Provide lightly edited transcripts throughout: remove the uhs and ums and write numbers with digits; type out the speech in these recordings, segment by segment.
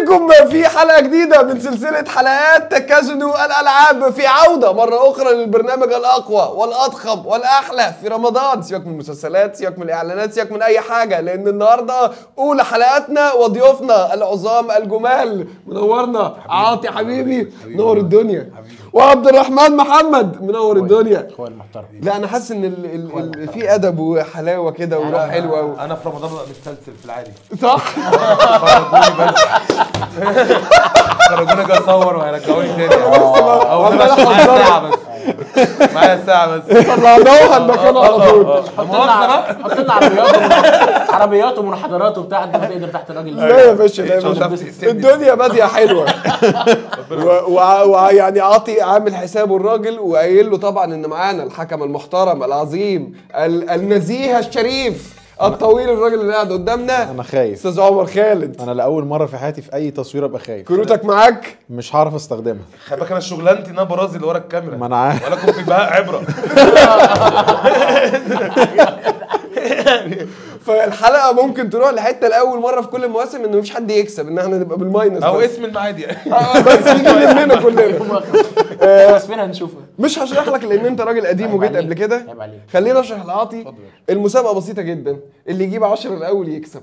بكم في حلقة جديدة من سلسلة حلقات كازينو الألعاب، في عودة مرة أخرى للبرنامج الأقوى والأضخم والأحلى في رمضان. سيبك من المسلسلات، سيبك من الإعلانات، سيبك من أي حاجة، لأن النهاردة أولى حلقاتنا وضيوفنا العظام الجمال. منورنا عاطي حبيبي، منور الدنيا، وعبد الرحمن محمد منور الدنيا. اخويا المحترم. لا أنا حاسس إن في أدب وحلاوة كده وروح حلوة أنا في رمضان ببقى مستلسل في العادي. صح؟ خرجوني اجي اصور وهيرجعوني تاني. والله معايا ساعة بس. معايا ساعة بس. طلعناها المكان على طول. حط لنا عربيات ومنحدرات وبتاع، انت بتقدر تحت الراجل. لا يا باشا، لا يا باشا، الدنيا باديه حلوه. ويعني عاطي عامل حسابه الراجل وقايل له طبعا ان معانا الحكم المحترم العظيم النزيه الشريف الطويل، الراجل اللي قاعد قدامنا. انا خايف استاذ عمر خالد. انا لاول مره في حياتي في اي تصوير ابقى خايف. كروتك معاك؟ مش هعرف استخدمها. خلي بالك انا شغلانتي ان انا برازي اللي ورا الكاميرا. ما انا عارف. ولكم في بهاء عبره. فالحلقه ممكن تروح لحته لاول مره في كل المواسم ان مفيش حد يكسب، ان احنا نبقى بالماينس او بس. اسم المعادي يعني. بس نيجي مننا كلنا. بس فين هنشوفها؟ مش هشرح لك لان انت راجل قديم وجيت قبل كده. خلينا اشرح لعاطي. المسابقه بسيطه جدا، اللي يجيب 10 الاول يكسب.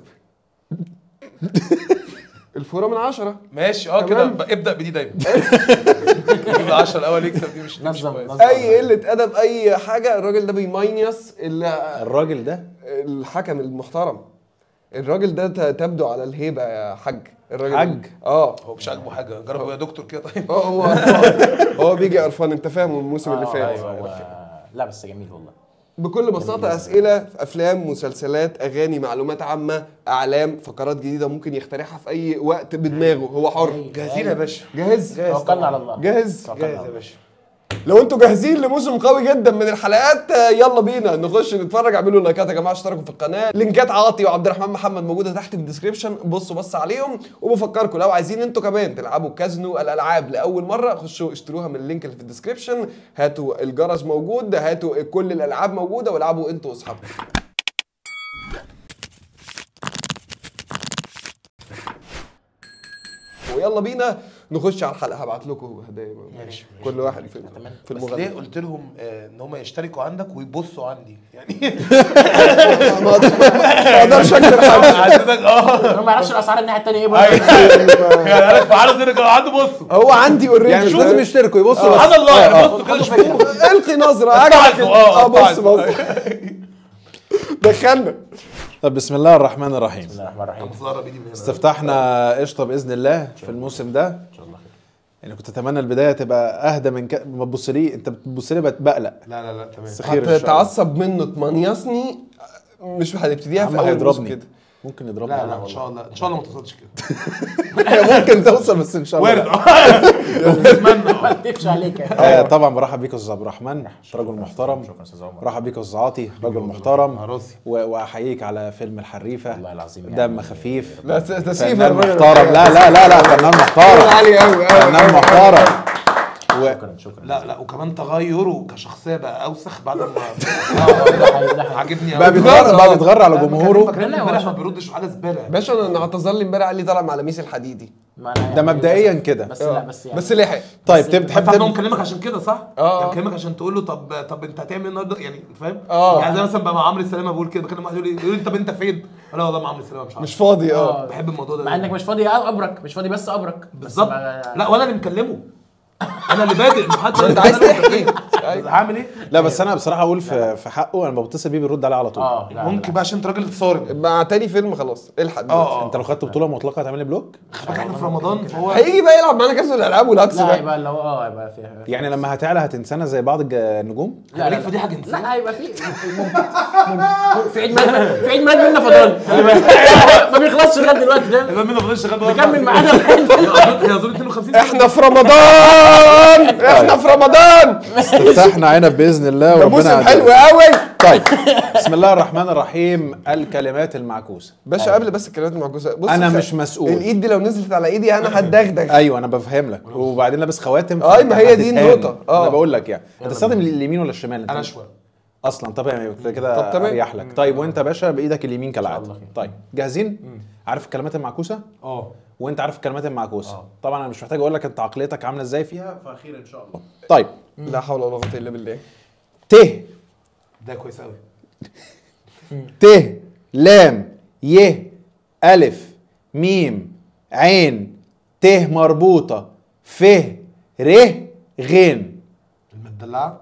الفوره من 10. ماشي كده ابدا بدي دايما. يجيب 10 الاول يكسب، دي مش نظم. اي قله ادب اي حاجه. الراجل ده بيماينس الراجل ده الحكم المحترم. الراجل ده تبدو على الهيبه يا حاج. الراجل حاج؟ هو مش عاجبه حاجه، جربوا يا دكتور كده. طيب هو قرفان. هو بيجي قرفان، انت فاهم الموسم اللي فات. لا بس جميل والله. بكل بساطة أسئلة في أفلام، مسلسلات، أغاني، معلومات عامة، أعلام، فقرات جديدة ممكن يخترعها في أي وقت بدماغه، هو حر. جاهزين يا باشا؟ جاهز؟ توكلنا على الله. جاهز؟ جاهز يا باشا. لو انتوا جاهزين لموسم قوي جدا من الحلقات، يلا بينا نخش نتفرج. اعملوا لايكات يا جماعه، اشتركوا في القناه. لينكات عاطي وعبد الرحمن محمد موجوده تحت في الديسكربشن، بصوا بص عليهم. وبفكركم لو عايزين انتوا كمان تلعبوا كازينو الالعاب لاول مره، خشوا اشتروها من اللينك اللي في الديسكربشن. هاتوا الجرس موجود، هاتوا كل الالعاب موجوده، والعبوا انتوا واصحابكم. ويلا بينا نخش على الحلقه. هبعت لكم هدايا. ماشي. كل واحد في بس المغنى. ليه قلت لهم ان هم يشتركوا عندك ويبصوا عندي يعني؟ ما اقدرش اكتب حاجه. عايزينك هو ما يعرفش الاسعار الناحيه الثانيه ايه برضه. يعني انا فعلا كده كانوا عنده بصوا. هو عندي اوريدي. يعني مش لازم يشتركوا، يبصوا بس. سبحان الله، يعني بصوا كده شوفوا. القي نظره اجعل. بص دخلنا. طب بسم الله الرحمن الرحيم. بسم الله الرحمن الرحيم. استفتحنا قشطه باذن الله في الموسم ده. ان شاء الله خير. يعني كنت اتمنى البدايه تبقى اهدى من ما تبص لي انت بتبص لي بقلق. لا تمام. بس خير ان شاء الله. هتتعصب منه تمنيصني، مش هنبتديها في اول هيضربني كده. ممكن يضربني. لا ان شاء الله، ان شاء الله ما توصلش كده. ممكن توصل بس ان شاء الله. وارد. اتمنى. ما اكتبش عليك. طبعا برحب بيك يا استاذ عبد الرحمن، رجل محترم. شكرا استاذ عمر. برحب بيك يا استاذ عاطي، رجل محترم. راسي. واحييك على فيلم الحريفه. والله العظيم دم خفيف. لا تسيف فنان محترم. لا فنان محترم. عالي قوي فنان محترم. شكرا. لا وكمان تغيره كشخصيه بقى اوسخ بعد ما عاجبني بقى بيتغر على جمهوره. امبارح ما بيردش على زباله. باشا انا اعتذر لي امبارح، قال لي طالع مع لميس الحديدي. ده مبدئيا كده. بس لا بس يعني. بس لحق. طيب تحب تبدا مكلمك عشان كده صح؟ يعني مكلمك عشان تقول له طب انت هتعمل ايه النهارده يعني، فاهم؟ يعني زي مثلا بقى مع عمرو السلامه بقول كده، بكلم واحد يقول لي طب انت فين؟ انا والله مع عمرو السلامه مش عارف. مش فاضي. بحب الموضوع ده مع انك مش فاضي ابرك، مش فاضي بس ابرك بالظبط. لا وانا اللي مكلمه، انا اللي بادئ. محدش انت عايز تحكي. هعمل ايه؟ لا بس انا بصراحه اقول في حقه، انا بتصل بيه بيرد عليه على طول. ممكن بقى عشان انت راجل صارم. مع تاني فيلم خلاص الحق. انت لو خدت بطوله مطلقه هتعمل لي بلوك. احنا في رمضان فهو هيجي بقى يلعب معانا كاس الالعاب والهكس لا ده. هيبقى اللي هو هيبقى فيها يعني لما هتعلى هتنسانا زي بعض النجوم. لا ليك فضيحه جنسيه. لا هيبقى ممكن في عيد ميلاد منا فضل ما بيخلصش لغايه دلوقتي ده. يبقى مين ما فضلش لغايه نكمل معانا. هي اظن 52. احنا في رمضان. احنا في رمضان. استفتحنا عنب باذن الله ده وربنا موسم حلو قوي. طيب بسم الله الرحمن الرحيم. الكلمات المعكوسه. باشا قبل بس الكلمات المعكوسه، بص انا مش مسؤول. الايد دي لو نزلت على ايدي انا هتدغدغ. ايوه انا بفهم لك. وبعدين لابس خواتم. ما هي دي النقطه. انا بقول لك يعني هتستخدم اليمين ولا الشمال؟ انا شويه. اصلا طب يعني كده طب تمام. اريح لك. طيب وانت يا باشا بايدك اليمين كالعاده. الله خير. طيب جاهزين؟ عارف الكلمات المعكوسه؟ اه وانت عارف الكلمات المعكوسه. طبعا انا مش محتاج اقول لك انت عقليتك عامله ازاي فيها، فخير ان شاء الله. طيب لا حول ولا قوه الا بالله. ت ده كويس قوي. ت لام ي الف ميم عين ت مربوطه ف ر غين. المدلعه.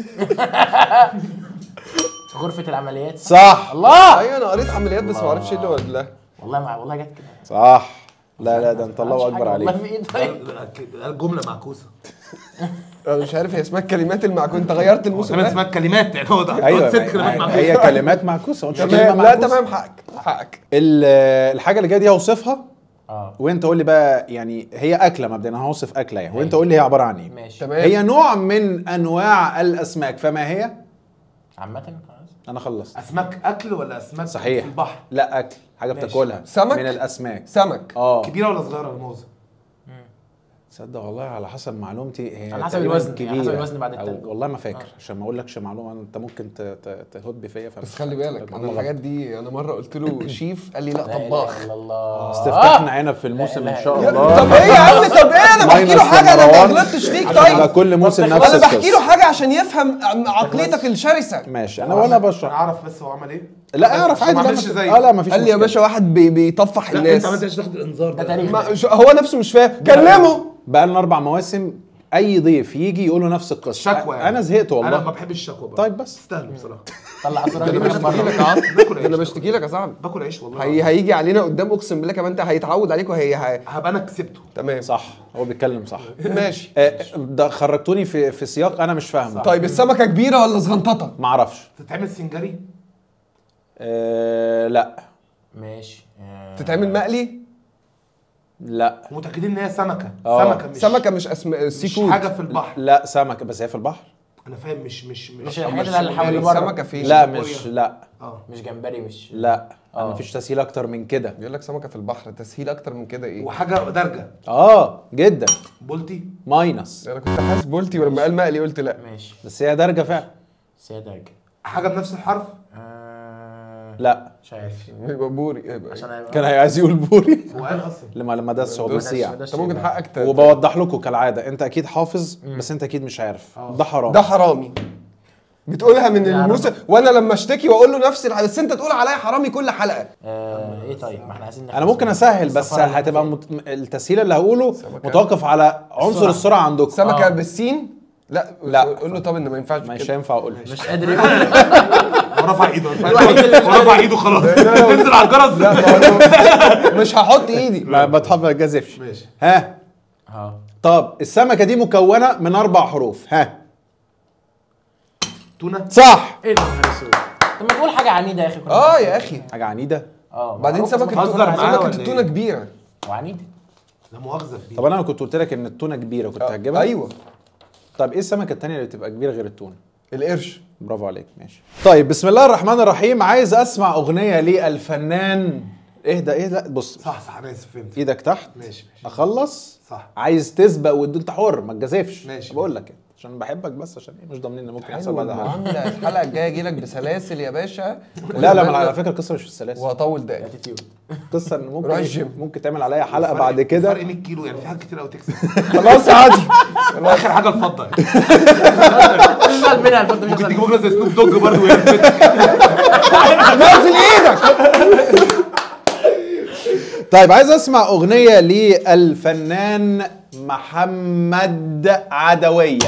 غرفه العمليات. صح. الله. ايوه انا قريت عمليات بس ما اعرفش ايه اللي ولا. والله جت كده. صح. لا ده انت الله معرفش اكبر حاجة عليك. والله في ايه طيب. الجمله معكوسه. انا مش عارف هي اسمها الكلمات المعكوسه. انت غيرت الموسم كمان ده. اسمها كلمات يعني هو ده. ايوه ست كلمات معكوسه. هي كلمات معكوسه. قلت كلمة تمام. لا معكوسة. تمام حقك. الحاجه اللي جايه دي هوصفها اه وانت قول لي بقى، يعني هي اكله مبدئيا، انا هوصف اكله يعني وانت قول لي هي عباره عن ايه. ماشي. تمام. هي نوع من انواع الاسماك، فما هي؟ عامة خلاص. انا خلصت. اسماك اكل ولا اسماك صحيح. في البحر؟ لا اكل، حاجه ماشي. بتاكلها سمك؟ من الاسماك. سمك. كبيره ولا صغيره يا موزه؟ تصدق والله على حسب معلومتي هي على حسب تقريباً الوزن، كبيره على حسب الوزن بعد أو التلج. والله ما فاكر عشان ما اقولكش معلومه انت ممكن تهد فيا. بس خلي بالك انا الحاجات دي انا مره قلت له شيف قال لي لا لا إله طباخ. إلا الله. استفتحنا عنب في الموسم ان شاء يا- الله. طب ايه يا عم طب ايه انا بحكي له ماينس حاجه انا ما لمروان. غلطتش فيك يبقى طيب. كل موسم نفس انا بحكي له القصه. حاجه عشان يفهم عقليتك الشرسه. ماشي انا ولا انا بشرح. اعرف بس هو عمل ايه. لا اعرف عادي. ما لا عملش ما- زيي. لا ما فيش قال لي يا مشكلة. باشا واحد بيطفح لا انت الناس. ما عملتش تاخد الانذار ده ده. تاريخ. هو نفسه مش فاهم كلمه. بقى لنا 4 مواسم اي ضيف يجي يقول له نفس القصه. شكوى يعني. انا زهقت انا ما والله. بحبش الشكوى بقى. طيب بس تستاهلوا بصراحه. طلع صورة ده انا كده بشتكي لك بره. يا عاطف. باكل ده انا عيش. بشتكي لك يا صاحبي. باكل عيش والله. هيجي علينا قدام اقسم بالله كمان انت هيتعود عليك هبقى انا كسبته. تمام صح هو بيتكلم صح. ماشي. ده خرجتوني في سياق انا مش فاهمه. طيب السمكه كبيره ولا صغنططه؟ ما اعرفش. تتعمل سنجري؟ لا ماشي. تتعمل مقلي؟ لا متاكدين ان هي سمكه؟ آه. سمكه مش سي مش فود. حاجه في البحر. لا سمكه بس هي في البحر. انا فاهم مش مش الحاجات اللي حوالي بره. سمكه فين؟ لا مش لا مش جمبري مش. لا ما فيش تسهيل اكتر من كده. بيقول لك سمكه في البحر تسهيل اكتر من كده ايه؟ وحاجه درجه. جدا. بولتي. ماينس. انا كنت حاسس بولتي ولما قال مقلي قلت لا. ماشي. بس هي درجه فعلا. سيادة. حاجه بنفس الحرف. لا مش عارف. يبقى بوري يبقى عشان إيه؟ هيبقى كان عايز يقول بوري هو قال اصلا. لما دس هو بيسيع. انت ممكن حقك وبوضح لكم كالعاده انت اكيد حافظ بس انت اكيد مش عارف. ده حرام. ده حرامي. بتقولها من الموسم وانا لما اشتكي واقول له نفس بس انت تقول عليا حرامي كل حلقه. ايه طيب ما احنا عايزين انا ممكن اسهل بس هتبقى التسهيل اللي هقوله متوقف على عنصر السرعه عندكم. سمكه بالسين؟ لا لا. قول له طب ان ما ينفعش مش كده. هينفع اقولها. مش قادر يقول. هو رفع ايده. هو رفع ايده خلاص. انزل على الجرس. لا ما هو مش هحط ايدي. ما بتجازفش. ماشي. ها طب السمكه دي مكونه من 4 حروف. ها تونه. صح. ايه ده يا نهار اسود. طب ما تقول حاجة عنيدة يا اخي. يا اخي حاجه عنيده. بعدين سمكه بتهزر معاه سمكه ولا التونه إيه؟ كبيره. وعنيدة. لا مؤاخذه فيه. طب انا كنت قلت لك ان التونه كبيره كنت هتجيبها. ايوه طب ايه السمكه الثانيه اللي بتبقى كبيره غير التونه؟ القرش. برافو عليك. ماشي. طيب بسم الله الرحمن الرحيم. عايز اسمع اغنيه للفنان. اهدى بص. صح انا اسف فهمت. ايدك تحت. ماشي. اخلص. صح. عايز تسبق انت حر ما تجازفش. ماشي. بقول لك عشان بحبك بس عشان ايه مش ضامنين ان ممكن يحصل بعدها حاجه. المعامله الحلقه الجايه اجي لك بسلاسل يا باشا. لا على فكره القصه مش في السلاسل. وهطول دقايق. اتيتيود. القصه ان روح الجيم. ممكن تعمل عليا حلقه بعد كده. فرق 100 كيلو يعني في حاجات كتير قوي تكسب. خلاص عادي. اخر حاجه الفضه يعني. اشتغل منها الفضة مش ممكن هشتغل. تيجي بكره زي سنوب دوج برضه نزل ايدك. طيب عايز اسمع اغنيه للفنان محمد عدويه.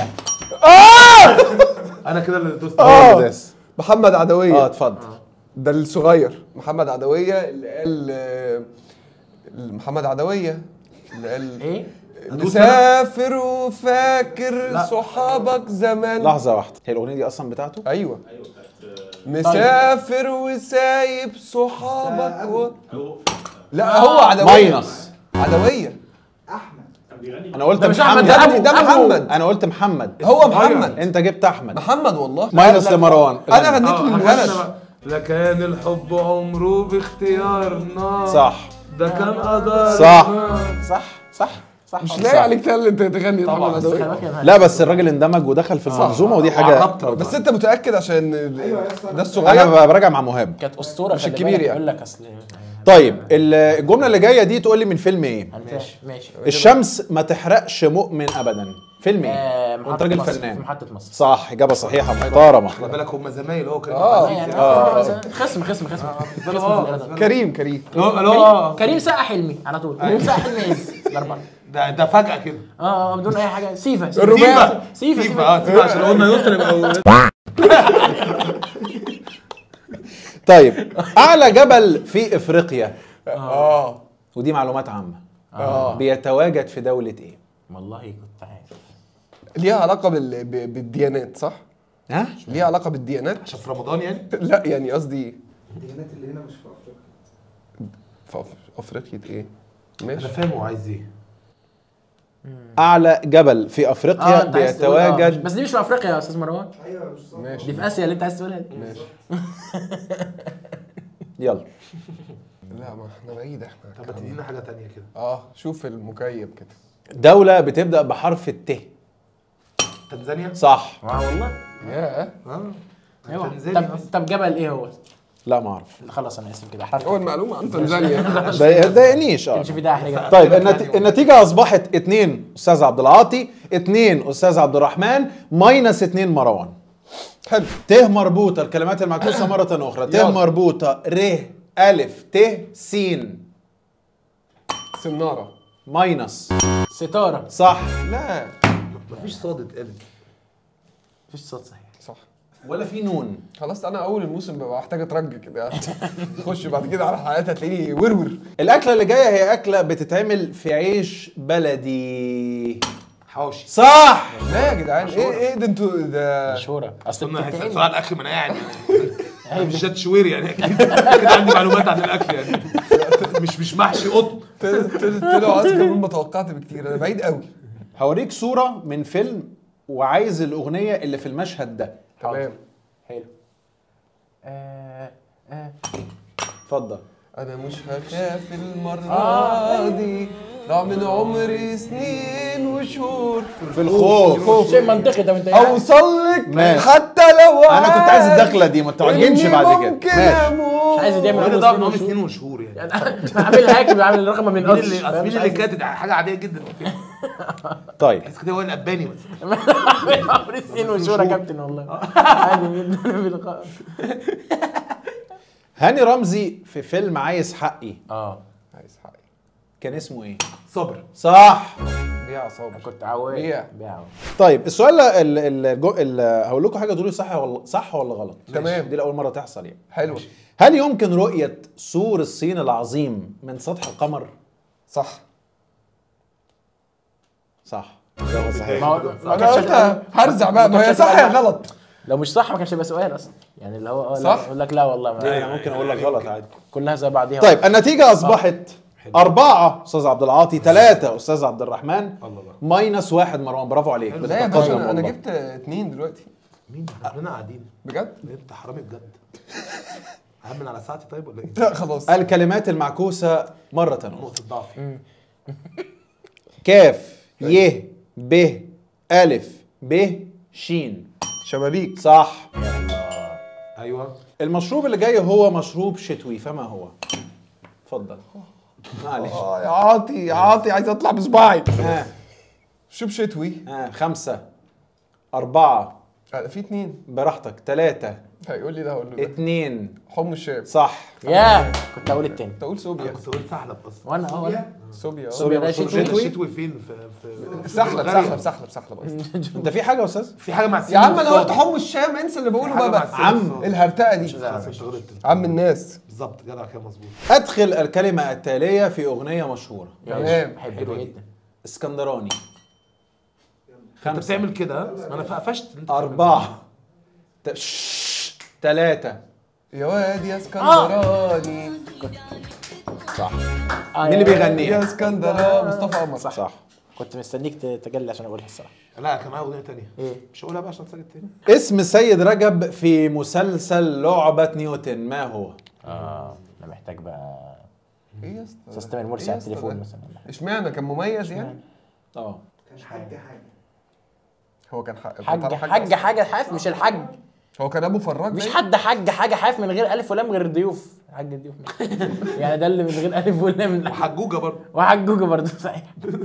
انا كده اللي دوست. محمد عدويه. اتفضل. ده الصغير محمد عدويه اللي قال محمد عدويه اللي قال ايه؟ مسافر وفاكر صحابك زمان. لحظه واحده هي الاغنيه دي اصلا بتاعته؟ ايوه مسافر وسايب صحابك لا هو عدويه. ماينس. عدويه. انا قلت مش أحمد، محمد. ده محمد. انا قلت محمد. هو محمد. انت جبت احمد. محمد والله. ماينس لمروان. انا غنيت للولد. لكان الحب عمره باختيارنا. صح. ده كان قدر. صح. صح مش لاقي عليك انت تغني طبعاً، محمد بس عدوية. خلي بالك يا لا بس الراجل اندمج ودخل في المنظومه ودي حاجه. عربت. بس انت متاكد عشان ده الصغير؟ انا براجع مع مهاب. كانت اسطوره مش خلي الكبير بالك، يعني. يقول لك اصل طيب الجمله اللي جايه دي تقول لي من فيلم ايه؟ ماشي الشمس ما تحرقش مؤمن ابدا. فيلم ايه؟ وانت محطة راجل مصر، فنان. في محطة مصر. صح، اجابه صحيحه محترمه. خلي بالك هم زمايل هو كريم يعني خصم كريم كريم سقا حلمي على طول. كريم سقا حلمي عز الاربعه. ده فجأة كده. بدون اي حاجه. سيفا الرباعي. سيفا عشان قلنا يسر يبقى طيب اعلى جبل في افريقيا، ودي معلومات عامه، بيتواجد في دوله ايه؟ والله كنت عارف. ليها علاقه بالديانات صح؟ ها؟ ليها علاقه بالديانات؟ عشان في رمضان يعني. لا يعني قصدي الديانات اللي هنا مش في افريقيا. في افريقيا ايه؟ انا ماشي. فاهم هو عايز ايه. اعلى جبل في افريقيا انت عايز تقول بيتواجد. بس دي مش في افريقيا يا استاذ مروان. ايوه مش صح. ماشي دي في اسيا اللي انت عايز تقولها دي. ماشي. يلا لا ما احنا بعيد احنا. طب ما تدينا حاجة تانية كده. شوف المكيف كده. دوله بتبدا بحرف الت. تنزانيا. صح. والله ياه ايوه. تنزانيا. طب جبل ايه هو؟ لا ما اعرف. خلاص انا اسف كده احرجت. اول معلومه عن تنزانيا. ما تضايقنيش. كانش في داعي احرجك. طيب النتيجه اصبحت 2 استاذ عبد العاطي، 2 استاذ عبد الرحمن، ماينس 2 مروان. حلو. ت مربوطه، الكلمات المعكوسه مره اخرى. ت مربوطه ر الف ت س. سناره. ماينس. ستاره. صح. لا مفيش صاد اتقال. مفيش صوت صحيح. صح. ولا في نون. خلاص انا اول الموسم ببقى محتاج اترج كده. خش بعد كده على الحلقات هتلاقيني ورور. الاكله اللي جايه هي اكله بتتعمل في عيش بلدي. حواوشي. صح. لا يا جدعان ايه ده انتوا ده مشهوره. اصل قلنا هيسأل بتتعمل. سؤال الاكل من قاعد يعني. مش جات شويري يعني اكيد عندي معلومات عن الاكل يعني. مش محشي قطن. طلعوا اذكى مما توقعت بكتير. انا بعيد قوي. هوريك صوره من فيلم وعايز الاغنيه اللي في المشهد ده. تمام. حلو. اتفضل. انا مش هخاف المره دي ضاع من عمري سنين وشهور في الخوف. شيء منطقي ده. انت اوصل لك ماشي. حتى لو انا كنت عايز الدخله دي ما تعجنش بعد كده. ممكن ماشي. اموت. مش عايز يعمل الراجل عمره ده سنين عامل وشهور. سنين وشهور يعني. عامل هاكل وعامل رقم من مين قصر. اللي اللي كاتب حاجة عادية جدا. طيب بس كده هو الأباني بس. عمري سنين وشهور يا كابتن والله. عادي جدا. هاني رمزي في فيلم عايز حقي عايز حقي. كان اسمه ايه؟ صبر. صح. بيع صابر. كنت عواد. بيع. طيب السؤال هقول لكم حاجه تقولوا صح ولا غلط. تمام. دي لاول مره تحصل يعني. حلو. هل يمكن رؤيه سور الصين العظيم من سطح القمر؟ صح. صح. جواب صحيح. انا قلت هرزع بقى. ما هي صح يا غلط. لو مش صح ما كانش يبقى سؤال اصلا يعني. اللي هو صح؟ يقول لك لا والله ما انا ممكن اقول لك غلط عادي. كلها زي بعضيها. طيب النتيجه اصبحت 4 استاذ عبد العاطي، 3 استاذ عبد الرحمن، ماينس 1 مروان. برافو عليك. لا يا بتتقدم باشا انا والله. جبت 2 دلوقتي. مين؟ احنا قاعدين. بجد؟ انت حرامي بجد. هعمل على ساعتي طيب ولا ايه؟ لا خلاص. الكلمات المعكوسه مره اخرى. نقطة ضعفي. كاف ي ب الف ب ش. شبابيك. صح. ايوه. المشروب اللي جاي هو مشروب شتوي، فما هو؟ اتفضل. معلش. يا عاطي يا عاطي عايز اطلع بصباعي. شوب شتوي. 5 4 في 2 براحتك. 3 هيقول لي ده هقول له ده. 2 حمص الشام. صح. يا كنت اقول التاني. تقول صوبيا. كنت قلت سحلب اصلا. وانا وانا صوبيا. صوبيا ده مشروب شتوي. شتوي. شتوي فين في سحلب قصدي. انت في حاجه يا استاذ؟ في حاجة مع يا عم انا قلت حمص الشام. انسى اللي بقوله حاجة بقى. مع عم الهرتقه دي. عم الناس. بالظبط جدع كده مظبوط. ادخل الكلمه التاليه في اغنيه مشهوره. تمام. بحبه جدا. اسكندراني. انت بتعمل كده ها؟ ما انا قفشت. 4 3 يا واد يا اسكندراني. صح. مين اللي بيغنيها؟ يا اسكندراني. مصطفى قمر. صح. كنت مستنيك تجلي عشان اقولها الصراحه. لا كان معايا اغنيه ثانيه. ايه؟ مش هقولها بقى عشان ساجد تاني. اسم سيد رجب في مسلسل لعبة نيوتن ما هو؟ انا محتاج بقى ايه يا اسطى؟ استاذ تامر مرسي على التليفون مثلا. اشمعنى كان مميز يعني؟ كان حاجه هو كان حاج حاجه حاف، مش الحاج. هو كان ابو فراج. مش حد حاجه حاف من غير الف ولام غير الضيوف. حاج الضيوف يعني ده اللي من غير الف ولام. وحجوجه برضه. وحجوجه برضه صحيح.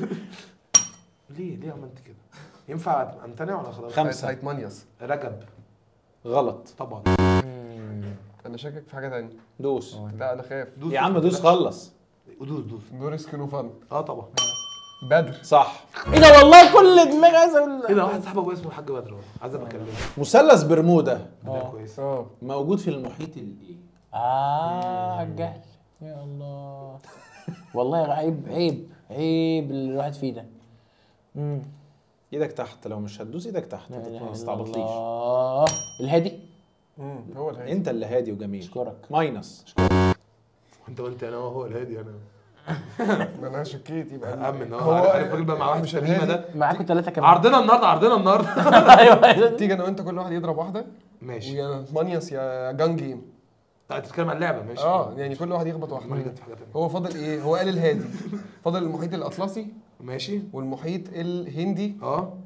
ليه عملت كده؟ ينفع امتنع ولا خلاص؟ 5. هيتمنيص. رجب. غلط طبعا. انا شاكك في حاجه ثانيه. دوس. لا انا خاف. يا عم دوس خلص. دوس. دور سكينو فن. طبعا. بدر. صح. ايه ده والله كل دماغي عايز اقول. ايه ده واحد صاحبي ابويا اسمه الحاج بدر عايز ابقى اكلمه. مثلث برمودا ده كويس. موجود في المحيط الايه؟ الجهل يا الله. والله عيب اللي الواحد فيه ده. ايدك تحت، لو مش هتدوس ايدك تحت ما تستعبطليش. الهادي. هو الهادي. انت اللي هادي وجميل. اشكرك. ماينس. وانت انا هو الهادي انا. ما انا شكيت يبقى امن هو الراجل بقى مع واحد مش القديمه الهادي. ده. معاكم 3 كمان. عرضنا النهارده. ايوه تيجي انا وانت كل واحد يضرب واحده. ماشي. ويا مانياس يا جان جيم. انت بتتكلم عن اللعبه ماشي. يعني كل واحد يخبط واحده. في حاجه ثانيه. هو فاضل ايه؟ هو قال الهادي. فاضل المحيط الاطلسي ماشي. والمحيط الهندي.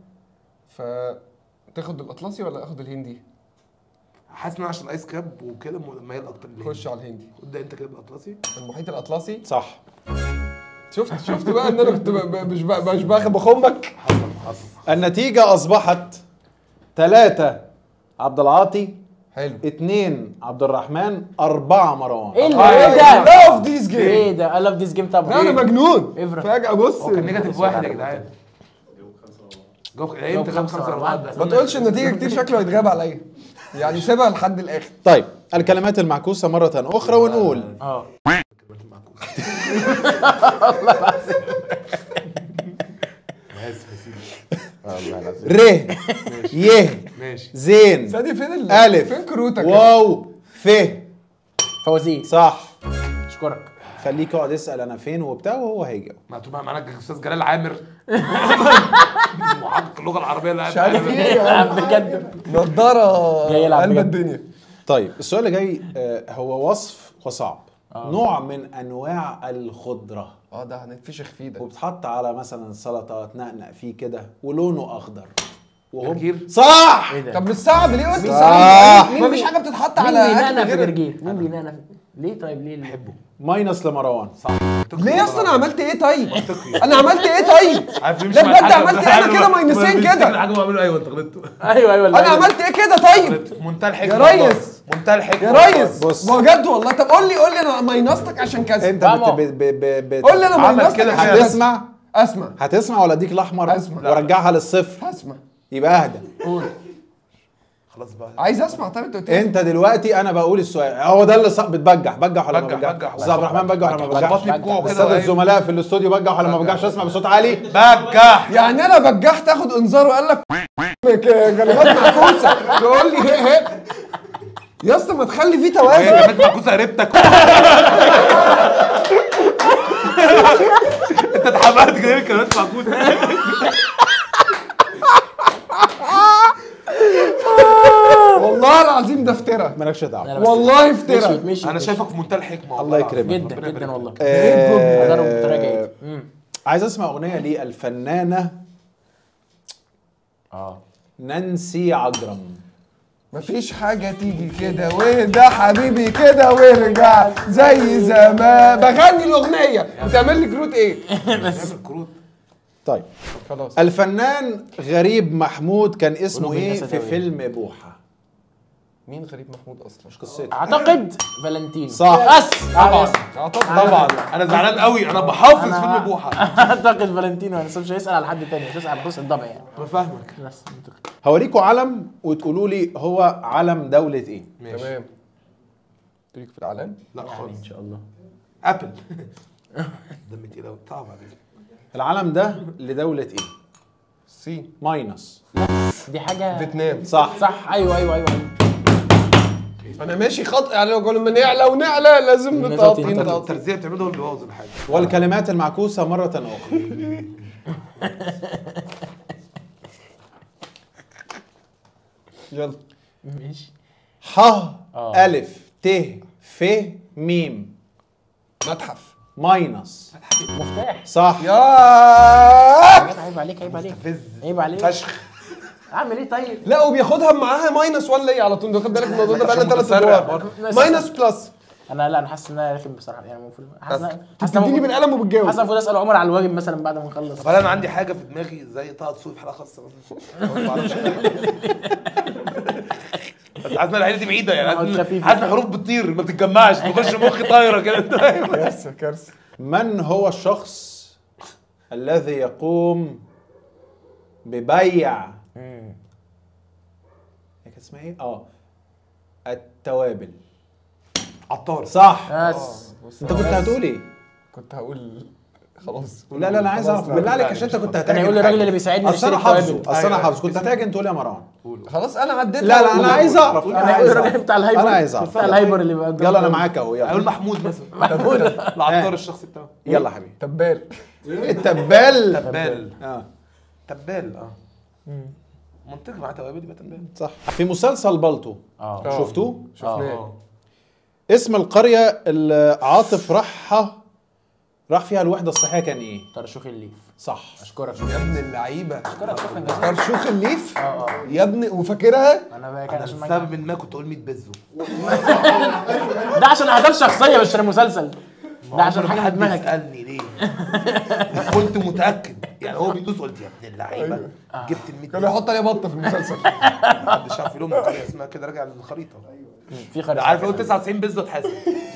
فتاخد الاطلسي ولا اخد الهندي؟ حاسس ان عشان ايس كاب وكده ميال اكتر للهندي. خش على الهندي. ابدا انت كده بالاطلسي. المحيط الاطلسي صح. شفت بقى ان انا كنت مش باخد بخمك. حصل. النتيجة اصبحت 3 عبد العاطي، حلو. 2 عبد الرحمن، 4 مروان. ايه I ده؟ love this game. ايه ده؟ I love this game طبعا. لا انا مجنون. افرح. فجأة بص. هو كان نيجاتيف 1 يا جدعان. امتى 5 ما تقولش النتيجة كتير شكله هيتغاب عليا. يعني سيبها لحد الاخر. طيب الكلمات المعكوسة مرة اخرى ونقول ر ي ماشي. زين سادي فين الف فين كروتك؟ واو ف. فوزي. صح. اشكرك. خليك اقعد اسال انا فين وبتاع وهو هيجاوب. ما تبقى معانا الاستاذ جلال عامر. محقق اللغه العربيه اللي مش عارف ايه بجد. نضاره جاي يلعب قلب بجد. الدنيا. طيب السؤال اللي جاي هو وصف وصعب. نوع من انواع الخضره ده هنتفشخ فيه ده. وبتحط على مثلا سلطه تنقنق فيه كده ولونه اخضر وهو جرجير. صح. ايه ده؟ طب مش صعب ليه قلت صح. صعب؟ مفيش حاجه بتتحط على مين بينقنق أكل في غير- جرجير؟ مين بينقنق في ليه طيب ليه بحبه؟ ماينس لمروان. صح. ليه يا اسطى انا عملت ايه طيب؟ منطقي. انا عملت ايه طيب؟ عارف ليه مش لا مع بجد الحاجة؟ عملت ايه؟ انا كده ماينسين كده. حاجه بعمله ايوه انت غلطت. ايوه انا عملت ايه كده طيب؟ منتهى يا الحكمه والله. ريس. منتهى الحكمه يا والله. ريس بص. بجد والله. طب قول لي انا ماينستك عشان كذا. انت فاهمه. قول لي انا عمل ماينستك كده عشان كذا. هتسمع اسمع هتسمع ولا اديك الاحمر أسمع. وارجعها للصفر؟ اسمع يبقى اهدى. قول. خلاص بقى. عايز اسمع. طب انت قلت لي انت دلوقتي انا بقول السؤال هو ده اللي بتبجح ولا ما بجح. بتبجحش؟ استاذ عبد الرحمن بجح ولا ما بجحش؟ بطني بجوع كده. الساده الزملاء في الاستوديو بجح ولا ما بجحش؟ اسمع بصوت عالي. بجح. يعني انا بجحت تاخد انذار وقال لك كلمات معكوسه تقول لي هي يا اسطى ما تخلي فيه هي توازن. كانت معكوسه قريبتك. انت اتحمقت كده كانت معكوسه. والله العظيم ده افترا. مالكش دعوه. والله افترا. مشي انا شايفك في منتهى الحكمه الله يكرمك. جدا والله. آه، هجرب بطريقه جيده. عايز اسمع اغنيه للفنانه نانسي عجرم. مفيش حاجة تيجي كده وده حبيبي كده وارجع زي زمان. بغني الأغنية بتعمل لي كروت إيه؟ كروت. طيب خلاص. الفنان غريب محمود كان اسمه قولوا ايه بالناس في هتاوي. فيلم بوحه؟ مين غريب محمود أصلا؟ مش قصته. اعتقد فالنتين. صح. بس طبعا انا زعلان قوي انا بحافظ فيلم بوحه. اعتقد فالنتينو. انا مش هيسال على حد تاني، مش هيسال على قصه الضبع يعني. انا فاهمك. بس منطقي. هوريكوا علم وتقولوا لي هو علم دولة ايه؟ تمام. تريك في الإعلام؟ لا خالص ان شاء الله. ابل. دم تقيل قوي صعب عليك. العلم ده لدولة ايه؟ الصين. ماينس. دي حاجه. فيتنام. صح. صح. ايوه. أنا ماشي خط يعني لو قالوا ما نعلى ونعلى لازم نطاطي. الترزيه بتعمله هو اللي بيبوظ الحاجه. والكلمات المعكوسة مرة أخرى. يلا. ماشي. ح ألف ت ف ميم. متحف. ماينس. مفتاح. صح. يا عيب عليك عيب عليك عيب عليك فشخ. اعمل ايه طيب؟ لا وبياخدها معاها ماينس ولا ايه على طول؟ واخد بالك من الموضوع ده بقالنا 3 ادوار. ماينس بلس. انا حاسس ان انا رخم بصراحه يعني المفروض تديني بالقلم وبتجاوب. حاسس المفروض اسال عمر على الواجب مثلا بعد ما نخلص. طب انا عندي حاجه في دماغي زي طه دسوقي في حلقه خاصه ما اعرفش. بس حاسس ان العيله دي بعيده يعني، حاسس الحروف بتطير ما بتتجمعش، تخش مخي طايره كده. كارثه كارثه. من هو الشخص الذي يقوم ببيع هي كانت اسمها ايه؟ التوابل. عطار. صح. بس انت كنت هتقول ايه؟ كنت هقول خلاص. لا لا انا عايز اعرف بالله عليك عشان انت كنت هتعجن. انا يقول الراجل اللي بيساعدني اصل انا يشتري حافظه التوابل. اصل انا حافظه كنت هتعجن تقول يا مروان. خلاص انا عديت. لا لا انا عايز اعرف. انا هقول الراجل بتاع الهايبر. انا عايز اعرف. بتاع الهايبر اللي بقى يلا انا معاك اهو. اقول يلا محمود مثلا. محمود العطار الشخصي بتاعه. يلا حبيبي. تبال. التبال. تبال. اه تبال. منطقي مع توابل يبقى تبال. صح. في مسلسل بالطو شفتوه؟ شفناه. اسم القرية اللي عاطف راح فيها الوحدة الصحية كان ايه؟ طرشوخ الليف. صح. اشكرك يا ابن اللعيبه. شكرا طرشوخ الليف. يا ابني وفاكرها. انا بقى كان عشان لسبب ما كنت اقول 100 بزو. ده عشان اهداف شخصيه مش عشان المسلسل. ده عشان حاجه في دماغك. اسالني ليه؟ كنت متاكد يعني هو بيدوس قلت يا ابن اللعيبه جبت ال 100 كانوا يحط عليه بطه في المسلسل. محدش عارف يلوم قريه اسمها كده راجع للخريطه. في خريطه عارف لو 99 بزو اتحاسب.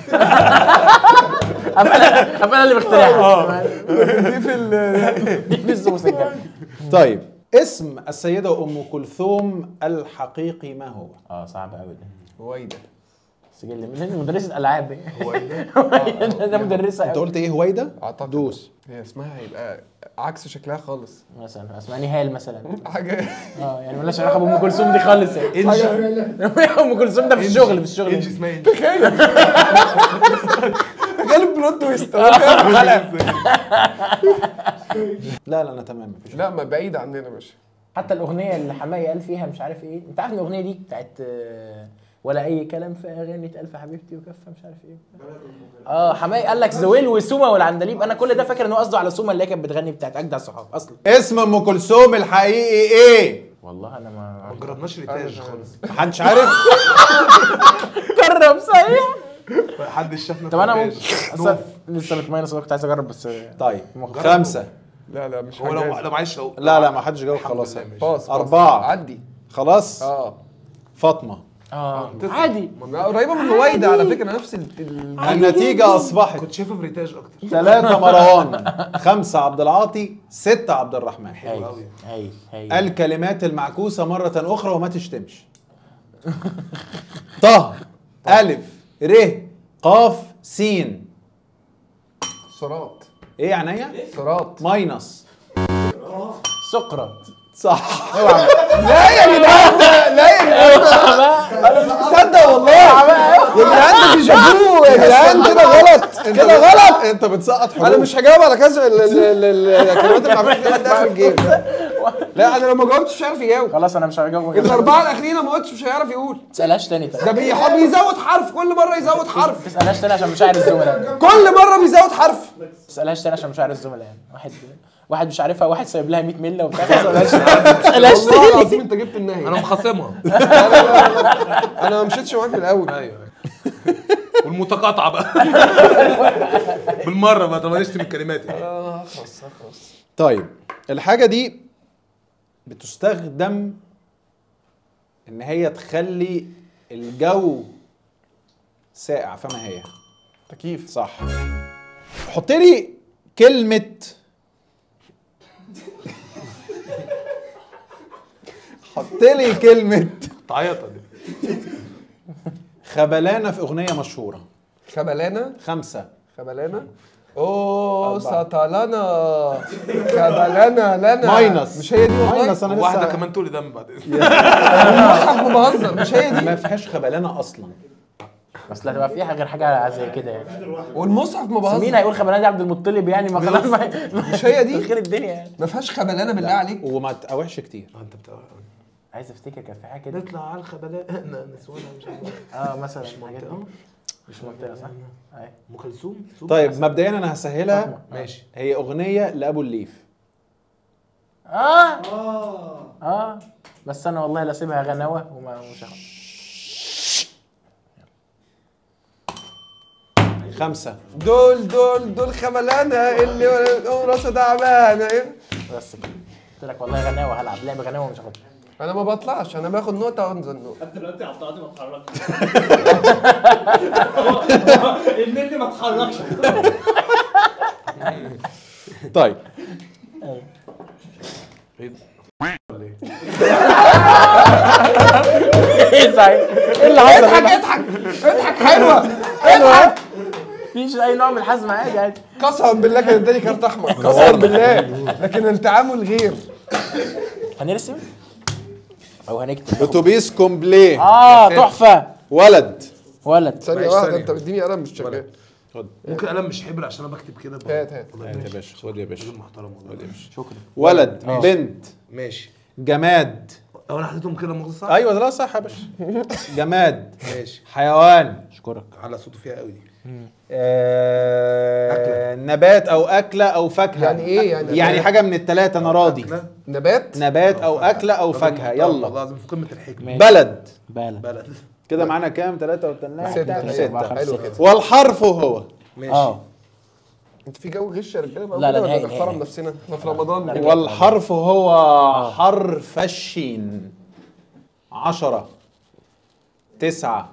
ابقى انا اللي بخترعها. دي في دي بس مسجله. طيب اسم السيدة أم كلثوم الحقيقي ما هو؟ صعب قوي ده. هويدا. سجل من مدرسه العاب. ده مدرسه انت قوي. قلت ايه هويدا؟ اعتقد دوس. هي اسمها هيبقى عكس شكلها خالص. مثلا اسمها نهال مثلا. حاجه يعني مالهاش علاقه بام كلثوم دي خالص يعني. ام كلثوم ده في الشغل انجي اسمها انجي. غالب بلوت تويست. لا لا انا تمام مفيش. لا ما بعيد عننا ماشي. حتى الاغنيه اللي حماية قال فيها مش عارف ايه. انت عارف الاغنيه دي بتاعت ولا اي كلام في اغاني اتقال في حبيبتي وكفه مش عارف ايه. حماية قال لك زويل وسوما والعندليب. انا كل ده فاكر ان هو قصده على سوما اللي هي كانت بتغني بتاعت اجدع الصحاب اصلا. اسم ام كلثوم الحقيقي ايه؟ والله انا ما جربناش ريتاج خالص. محدش عارف؟ جرب صحيح. محدش شافنا. طب انا ممكن لسه متميز كنت عايز اجرب بس. طيب 5. لا مش هو لو معلش لا ما حدش جاوب خلاص. باص 4 عدي خلاص. فاطمة. عادي. قريبه من هويدا على فكره نفس النتيجة أصبحت كنت شايفه في ريتاج اكتر. 3 مروان 5 عبد العاطي 6 عبد الرحمن. هاي الكلمات المعكوسة مرة أخرى وما تشتمش. طه ألف ر قاف سين. صراط. إيه يعني إيه؟ صراط. ماينس. سقراط. صح. لا يا جدعان لا يا جدعان تصدق والله يا جدعان ده بيجابوه يا جدعان كده غلط كده غلط. أنت بتسقط حروف. انا مش هجاوب على كذا الكلمات اللي معموله لحد اخر الجيم. لا انا لو ما جاوبتش مش هيعرف يجاوب. خلاص انا مش هجاوب. الاربعه الاخرين ما قلتش مش هيعرف يقول. ما تسالهاش تاني طيب. ده بيزود حرف كل مره يزود حرف. ما تسالهاش تاني عشان مشاعر الزملاء. كل مره بيزود حرف. ما تسالهاش تاني عشان مشاعر الزملاء يعني. واحد مش عارفها واحد سايب لها 100 مله وبتاع. ما تسالهاش والله العظيم انت جبت النهي. انا مخاصمها. انا ما مشيتش معاك من الاول. ايوه والمتقاطعه بقى بالمره ما تمارسش من كلماتي. خلاص. طيب الحاجة دي بتستخدم إن هي تخلي الجو ساقع فما هي؟ تكييف. صح. حط لي كلمة تعيطها دي. خبلانة في أغنية مشهورة. خبلانه. 5. خبلانه. اوه سطلانه. خبلانه لنا. ماينس. مش هي دي والله. ماينس. أنا واحده لسه كمان تقولي دم بعد اذنك. المصحف ما بهزر مش هي دي. ما فيهاش خبلانة أصلا. بس لا تبقى فيها غير حاجه زي كده يعني. والمصحف ما بهزر. مين هيقول خبلانه دي عبد المطلب يعني؟ ما خلاص مش هي دي. خير الدنيا يعني. ما فيهاش خبلانه بالله عليك. وما تقاوحش كتير. انت بتقول عايز افتكر كان في حاجه كده. نطلع على الخبلاء نسوانها مش عارف. مثلا حاجات دي. مش منطقه صح؟ ايوه ام كلثوم. طيب مبدئيا انا هسهلها. ماشي. هي اغنيه لابو الليف. بس انا والله لا سيبها غنوه ومش هاخد. 5. دول خملانه اللي راسه تعبانه. بس كده قلت لك والله غناوه هلعب لعب غناوه ومش هاخدها. انا ما بطلعش، انا باخد نقطه وانزل نقطه. حتى دلوقتي عبد العاطي ما اتحركش. النني ما اتحركش. طيب ايه صحيح؟ ايه اللي حصل؟ اضحك حلوه اضحك. مفيش اي نوع من الحزم عادي. قسما بالله كان اداني كارت احمر، قسما بالله. لكن التعامل غير. هنرسم او هنكتب؟ اتوبيس كومبليه. تحفه. ولد. ثانيه واحده، انت بتديني قلم مش شغال. ممكن قلم مش حبر عشان انا بكتب كده. هات يا باشا خد يا باشا. محترم والله. شكرا. ولد. بنت. ماشي. جماد. هو انا حطيتهم كده مغص صح؟ ايوه لا صح يا باشا. جماد. ماشي. حيوان. اشكرك. على صوته فيها قوي دي. نبات او اكله او فاكهه. يعني ايه يعني حاجه من الثلاثه. انا راضي. نبات او اكله او فاكهه. يلا والله العظيم في قمه الحكمه. بلد. بلد. كده معانا كام؟ 3 و2. 6. حلو كده. والحرف هو. ماشي. انت في جو غش يا رجاله؟ لا نهائي. نحترم نفسنا، احنا في رمضان. والحرف هو حرف الشين. 10 9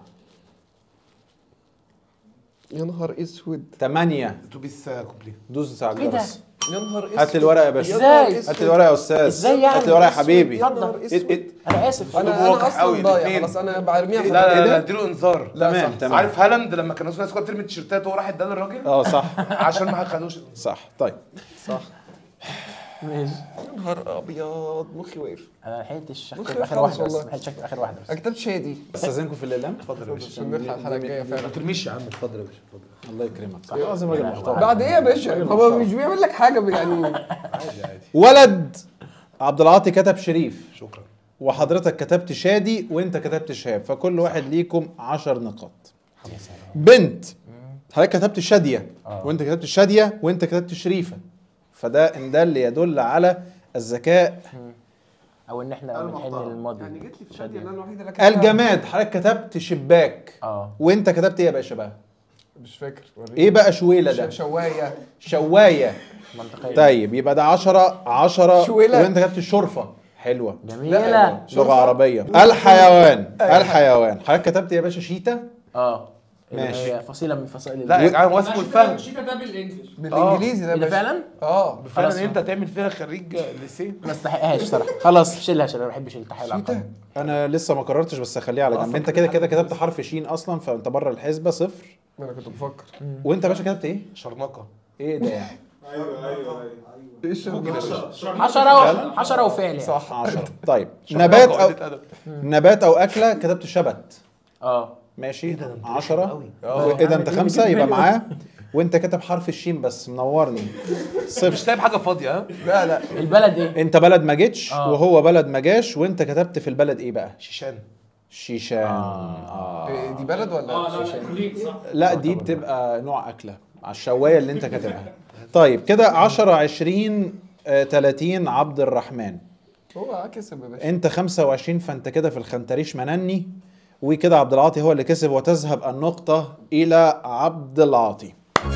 يا نهار اسود. 8. اتوبيس كوبليه. دوس على ايه ده؟ الجرس. يا نهار اسود. هات لي الورقه يا باشا. ازاي؟ هات لي الورقه يا استاذ. ازاي يعني؟ هات لي الورقه يا حبيبي. اتفضل. انا اسف. انا واضح قوي اصلا ضايع الاتنين. خلاص، انا برميها. لا اديله انذار. تمام تمام. عارف هالاند لما كان الناس كلها بترمي التيشيرتات وهو راح اداها للراجل؟ صح عشان ما خدوش. صح. طيب صح. ماشي. يا نهار ابيض، مخي واقف. انا ما لحقتش مخي اكتب اخر خالص واحده بس. والله. ما لحقتش اكتب اخر واحده بس. ما كتبتش هي دي. استاذنكم في الاعلام. اتفضل يا باشا. عشان نلحق الحلقه الجايه فعلا. ما ترميش يا عم. اتفضل يا باشا. اتفضل. الله يكرمك. صح لازم راجل محترم. بعد ايه يا باشا؟ هو مش بيعمل لك حاجه يعني. عادي عادي. ولد. عبد العاطي كتب شريف، شكرا. وحضرتك كتبت شادي، وانت كتبت شهاب، فكل واحد ليكم 10 نقاط. بنت. حضرتك كتبت شاديه، وانت كتبت شاديه، وانت كتبت شريفه، فده ان ده اللي يدل على الذكاء. او ان احنا بنحن الماضي. يعني جيت لي في شاديه، انا الوحيده اللي كتبتها. الجماد. حضرتك كتبت شباك، وانت كتبت ايه يا باشا بقى؟ مش فاكر. ايه بقى شويله ده؟ شوايه. شوايه. منطقيه. طيب يبقى ده 10 شويلة. وانت كتبت شرفه. حلوه جميله. لغه عربيه. الحيوان. الحيوان. حضرتك كتبت يا باشا شيتا. ماشي. هي فصيله من فصائل لا يا جدعان هو اسمه الفهم. الشيتا ده بالانجلش. بالانجليزي ده ده فعلا؟ فعلا انت تعمل فيها خريج ليسيه. ما استحقهاش صراحه. خلاص شيلها عشان انا ما بحبش التحايل على القانون. انا لسه ما قررتش بس خليها على جنب. انت كده كتبت حرف شين اصلا، فانت بره الحسبه 0. انا كنت بفكر. وانت يا باشا كتبت ايه؟ شرنقه. ايه ده يعني؟ ايوه ايش 10 وفعل يعني. صح. 10. طيب نبات او اكله كتبت شبت. ماشي. 10. ايه ده؟ انت 5 يبقى معاه. وانت كاتب حرف الشين بس منورني. مش سايب حاجه فاضيه. ها لا البلد ايه؟ انت بلد ما جيتش وهو بلد ما جاش، وانت كتبت في البلد ايه بقى؟ شيشان. دي بلد ولا لا دي بتبقى نوع اكله على الشوايه اللي انت كاتبها. طيب كده 10 20 30 عبد الرحمن. هو كسب يا باشا. انت 25 فانت كده في الخنتريش منني، وكده عبد العاطي هو اللي كسب، وتذهب النقطه الى عبد العاطي.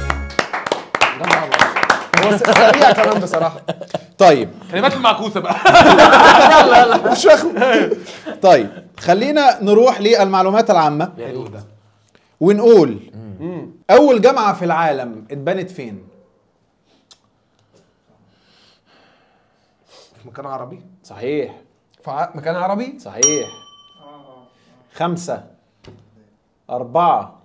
هو سريع كمان بصراحه. طيب كلمات المعكوسه بقى. يلا مش واخد. طيب خلينا نروح للمعلومات العامه حلو ده. ونقول اول جامعه في العالم اتبنت فين؟ في مكان عربي. صحيح. في مكان عربي. صحيح. 5 4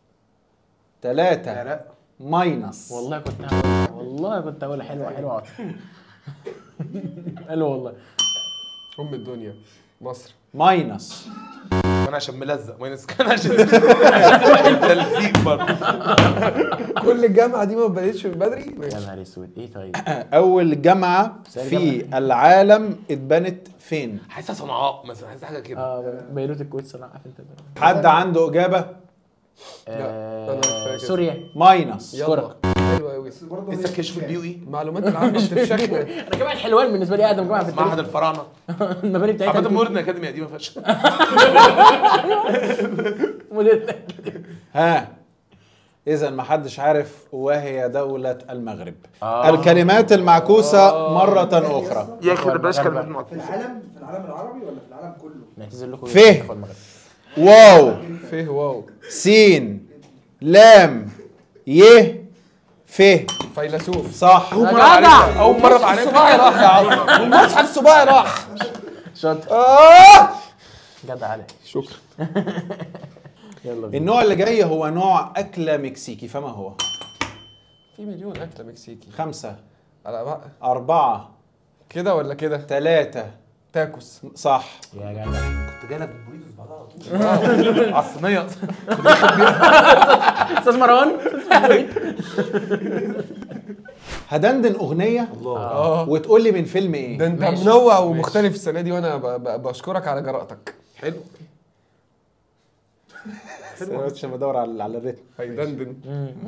3 ماينس. والله كنت هقول حلوه حلو والله. ام الدنيا مصر. ماينس. كان عشان ملزق ماينس. كان عشان تلزيق برضه. كل الجامعه دي ما بدأتش من بدري. يا نهار اسود. ايه طيب؟ اول جامعه في العالم اتبنت فين؟ حاسسها صنعاء مثلا، حاسسها حاجه كده. بيروت الكويت صنعاء. انت حد عنده اجابه؟ أنا فاكر. سوريا. ماينس. يلا حلو قوي. لسه كشف البي اي المعلومات العامه بتفشخنا. انا جامعه حلوان بالنسبه لي اقدم جامعه في معهد التاريخ. الفراعنه. المباني بتاعتها عامة مودرن اكاديمي قديمه فشخ. موديل. ها إذا ما حدش عارف وهي دولة المغرب. الكلمات المعكوسة مرة أخرى. يا اخي ده بلاش كلمات في معكوسه. العالم العربي ولا في العالم كله؟ نعتذر لكم. فيه. واو فيه واو. سين لام ي ف. فيلسوف. صح. اول مره اعرفها. صباعي راح يا عم. والمصحف صباعي راح. شاطر. جدع عليك. شكرا. يلا بينا. النوع اللي جاي هو نوع أكلة مكسيكي، فما هو؟ في مليون اكله مكسيكي. 5 على بقى 4 كده ولا كده؟ 3. تاكوس. صح. يا جدع. كنت جاي لك بالبوريتوس بعدها على طول. على الصينيه. استاذ مروان. هدندن أغنية وتقول لي من فيلم إيه؟ ده انت منوع ومختلف السنه دي وانا بشكرك على جرأتك. حلو. أنا مش بدور على الريتم. هيدندن.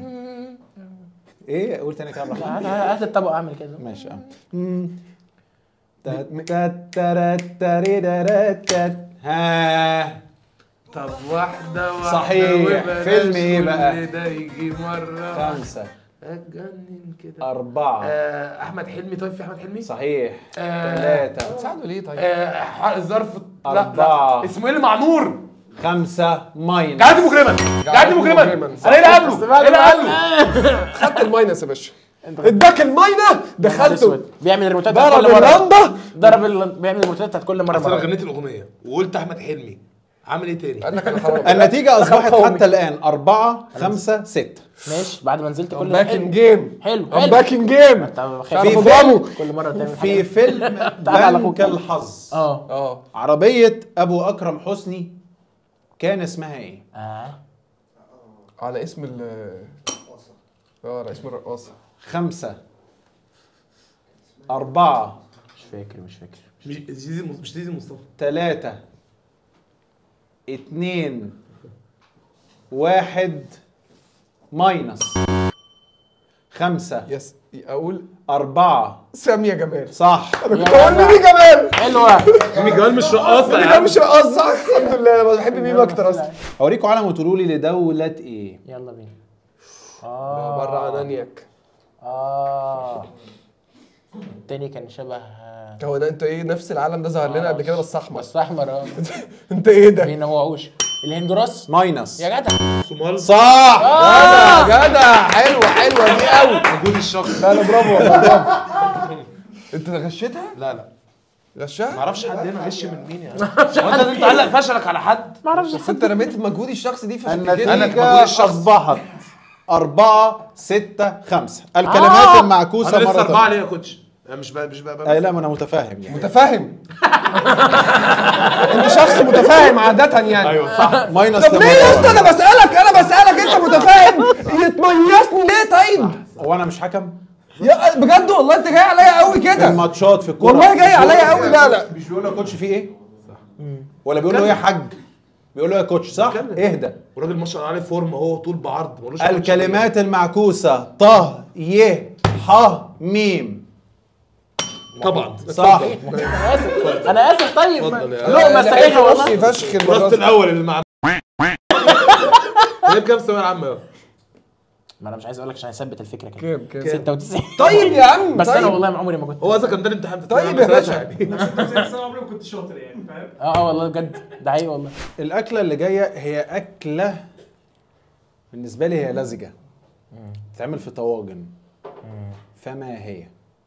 إيه؟ قول تاني كده بالراحة. هات الطبق اعمل كده. ماشي. ها طب واحده صحيح. فيلم إيه بقى؟ كل ده يجي مره. 5 اتجنن كده. 4 احمد حلمي. طيب في احمد حلمي؟ صحيح. 3 تساعدوا ليه طيب؟ الظرف. 4 اسمه ايه اللي مع نور؟ 5 ماينس. قاعد مجرما. قاعد مجرما. انا ايه اللي قبله؟ ايه اللي قبله؟ خدت الماينس يا باشا. اداك الماينه دخلته. بيعمل الروتات ضرب كل مره. اللمبه. بيعمل الروتات بتاعت كل مره. انا غنيت الاغنيه وقلت احمد حلمي. عامل ايه تاني؟ قال لك انا حرام. النتيجة أصبحت حتى الآن 4 5 6. ماشي بعد ما نزلت كل باك ان جيم. حلو. باك ان جيم. في فيلم كل مره تعمل في فيلم بنك الحظ عربية أبو أكرم حسني كان اسمها إيه؟ على اسم ال على اسم الرقاصة. 5 4 مش فاكر مش زيزي مصطفى. 3 2 1 ماينس. 5 يس اقول 4 سامية جمال. صح. انا كنت اقول ميمي جمال. حلوه. ميمي جمال مش رقاصه ميمي جمال مش رقاصة صح. الحمد لله انا بحب ميمي اكتر اصلا. أوريكم علم وتقولوا لي لدولة إيه؟ يلا بينا. ده بره عن انياك. التاني كان شبه هو ده انت ايه نفس العالم ده ظهر لنا قبل كده بس احمر. بس احمر. انت ايه ده؟ بينوعوش. الهندوراس. ماينس. يا جدع. صومال. صح. جدع حلوه دي قوي. مجهود الشخص. لا برافو والله برافو. انت غشيتها؟ لا غشها؟ ما اعرفش حد هنا غش من مين يعني. هو انت لازم تعلق فشلك على حد؟ ما اعرفش. بس انت رميت مجهودي الشخصي دي فعشان كده. النتيجة أصبحت 4 6 5. الكلمات المعكوسة انا لسه مرة 4 ليه يا كوتش؟ مش بقى لا ما أنا متفاهم يعني. متفاهم. انت شخص متفاهم عادة يعني. ايوه صح. ماينس. طب ليه يا اسطى انا بسألك انت متفاهم يتميزني ليه طيب؟ هو أنا مش حكم؟ يا بجد والله انت جاي عليا قوي كده. الماتشات في الكورة والله جاي عليا قوي. لا مش بيقول له يا كوتش في إيه؟ ولا بيقول له يا حاج؟ بيقول له يا كوتش صح؟ اهدى. وراجل ما شاء الله عليه فورم اهو طول بعرض ملوش. الكلمات المعكوسة ط ي ح م. طبعا صح. انا اسف طيب. لقمة سريعة والله. فشخ الراس الاول اللي مع جايب كام ثانويه عامه؟ ما انا مش عايز اقول لك عشان اثبت الفكره كده. كام 96. طيب يا عم. بس انا والله عمري ما كنت. هو اذا كان ده الامتحان طيب يا باشا. بس انا عمري ما كنت شاطر يعني فاهم؟ والله بجد ده حقيقي والله. الأكلة اللي جاية هي أكلة بالنسبة لي هي لزجة. تعمل في طواجن. فما هي؟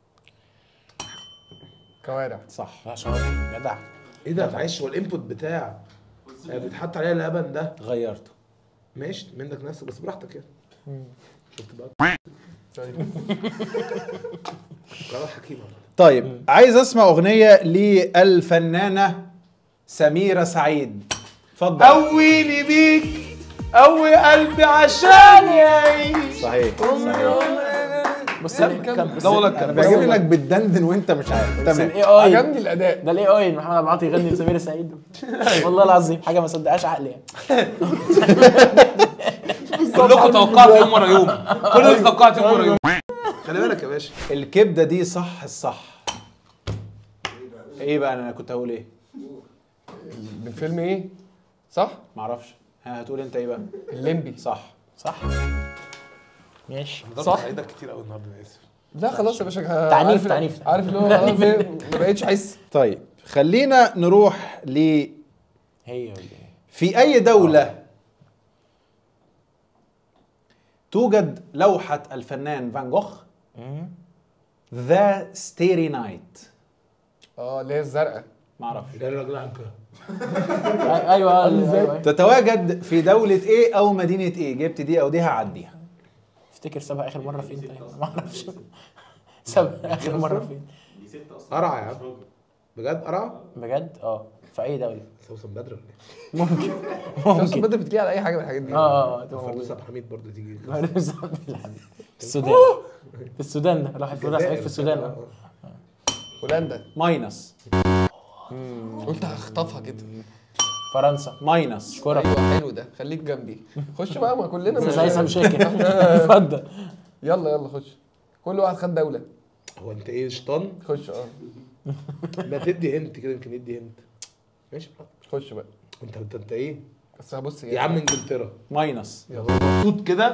كوارع. صح. يا شاطر جدع. ايه ده معلش هو الانبوت بتاع بيتحط عليها اللبن ده غيرته. ماشي منك نفسك بس براحتك يعني. شفت بقى؟ قرار حكيم. طيب عايز اسمع اغنيه للفنانه سميره سعيد. اتفضل. قويني بيك قوي قلبي عشان يعيش. صحيح. بس كان ده والله كان بيعجبني انك بتدندن وانت مش عارف. تمام. الاي اي عجبني الاداء. ده الاي اي محمد عبد العاطي يغني لسمير سعيد. والله العظيم حاجه ما صدقهاش عقلي يعني. كلكم توقعتوا يوم ورا يوم، كل الناس توقعت يوم ورا يوم. خلي بالك يا باشا. الكبده دي صح الصح. ايه بقى انا كنت هقول ايه؟ من فيلم ايه؟ صح؟ معرفش. ها هتقول انت ايه بقى؟ الليمبي. صح. صح ماشي. صح؟ عيدك كتير قوي النهارده، انا اسف. لا خلاص يا باشا. تعنيف تعنيف. عارف اللي هو خلاص ما بقتش احس. طيب خلينا نروح هي في اي دولة توجد لوحة الفنان فان جوخ ذا ستيري نايت؟ اللي هي الزرقاء. معرفش. ده الراجل عنك. ايوه تتواجد في دولة ايه او مدينة ايه؟ جبت دي او دي هعديها. افتكر سابها اخر مره فين؟ طيب ما اعرفش. سابها اخر مره فين؟ قرعه يا عم. بجد قرعه؟ بجد في اي دوله؟ سوسن بدر ولا ايه؟ ممكن بدل بتجي على اي حاجه من الحاجات دي. فردوس عبد الحميد برضه تيجي. في السودان. في السودان ده راح في السودان. هولندا. ماينس. قلت هخطفها كده. فرنسا. ماينس. اشكرك. ايوه حلو ده، خليك جنبي. خش بقى، ما كلنا استاذ هيثم شاكر. اتفضل. يلا خش. كل واحد خد دوله. هو انت ايه شيطان؟ خش. ما تدي هنت كده، يمكن يدي هنت. ماشي خش بقى. انت ايه؟ بس هبص يا عم انجلترا. ماينس. مبسوط كده.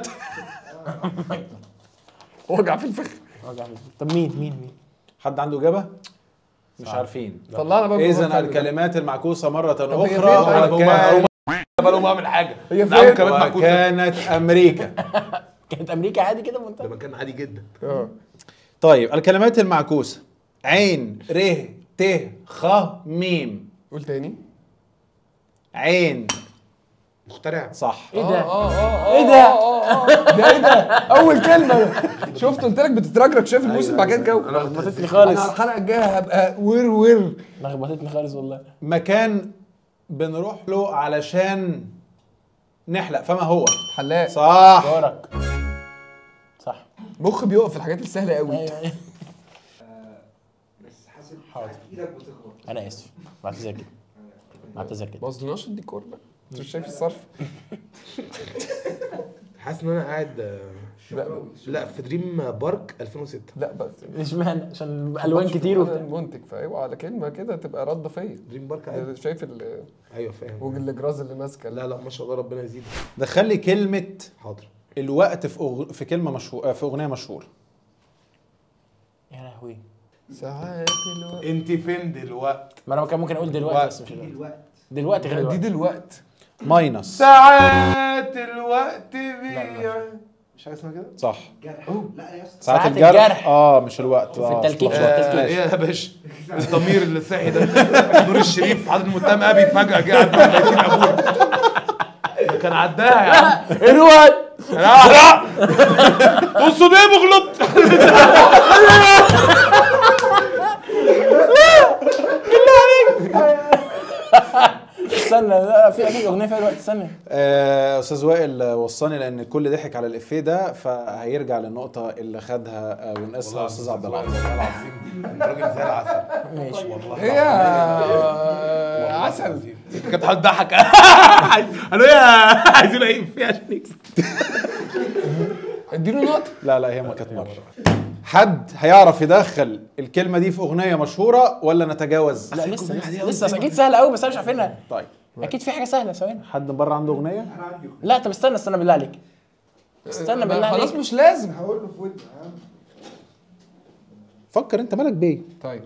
وجع في الفخ. طب مين؟ حد عنده اجابة؟ مش عارفين. طلعنا بقى. اذا الكلمات المعكوسة مرة هي اخرى بقى بعمل حاجه. هي فين؟ وكانت امريكا. كانت امريكا عادي كده منتهى. ده مكان عادي جدا. طيب الكلمات المعكوسة: عين ر ت خ ميم. قول تاني. عين. مخترع. صح. ايه ده؟ ايه ده؟ اول كلمه. شفت قلت لك بتترجرج. شايف الموسم بعد كده الجو. انا لخبطتني انا خالص. على الحلقه الجايه هبقى ور. لخبطتني خالص والله. مكان بنروح له علشان نحلق، فما هو؟ حلاق. صح. دورك. صح. مخ بيقف في الحاجات السهله قوي. ايوه. بس حاسب حاضر. ايدك بتخبط. انا اسف. بعتذر كده. ما قصدناش الديكور بقى. انت مش شايف الصرف؟ حاسس ان انا قاعد لا في دريم بارك 2006. لا بس اشمعنى؟ عشان الوان كتير وبتاع. المنتج، فايوه على كلمه كده تبقى رده فيا. دريم بارك عادي. شايف ايوه فاهم. والجراز اللي ماسكه. لا ما شاء الله ربنا يزيدك. دخل لي كلمة حاضر. الوقت في كلمة مشهورة، في أغنية مشهورة. يا لهوي. ساعات الوقت. انت فين دلوقتي؟ ما انا كان ممكن اقول دلوقتي بس مش دلوقتي غير دي دلوقتي. دلوقت. ماينس. ساعات الوقت بيع. مش حاجه اسمها كده؟ صح. لا يا اسطى. ساعات الجرح. مش الوقت. في التلكيك. ايه يا باشا؟ الضمير اللي صاحي ده. نور الشريف حاضر المتهم ابي فجاه جه قاعد بيتين ابوه. كان عداها يا عم. الوقت. لا تقصد ايه مغلط؟ استنى، لا في اكيد اغنيه فيها الوقت. استنى. استاذ وائل وصاني لان الكل ضحك على الافيه ده، فهيرجع للنقطه اللي خدها ونقصها استاذ عبد العزيز. والله العظيم انت راجل زي العسل. ماشي. والله ايه يا عسل؟ كانت هتضحك. قالوا ايه عايزين ايه فيها عشان نكسب. اديله نقطه. لا هي ما كانت مره. حد هيعرف يدخل الكلمه دي في اغنيه مشهوره ولا نتجاوز؟ لا لسه اكيد سهله قوي بس انا مش عارفينها. طيب اكيد في حاجه سهله. ثواني. حد بره عنده اغنيه؟ لا طب استنى بالله عليك. استنى بالله عليك. خلاص مش لازم. هقول له في ودني. فكر انت مالك بيه. طيب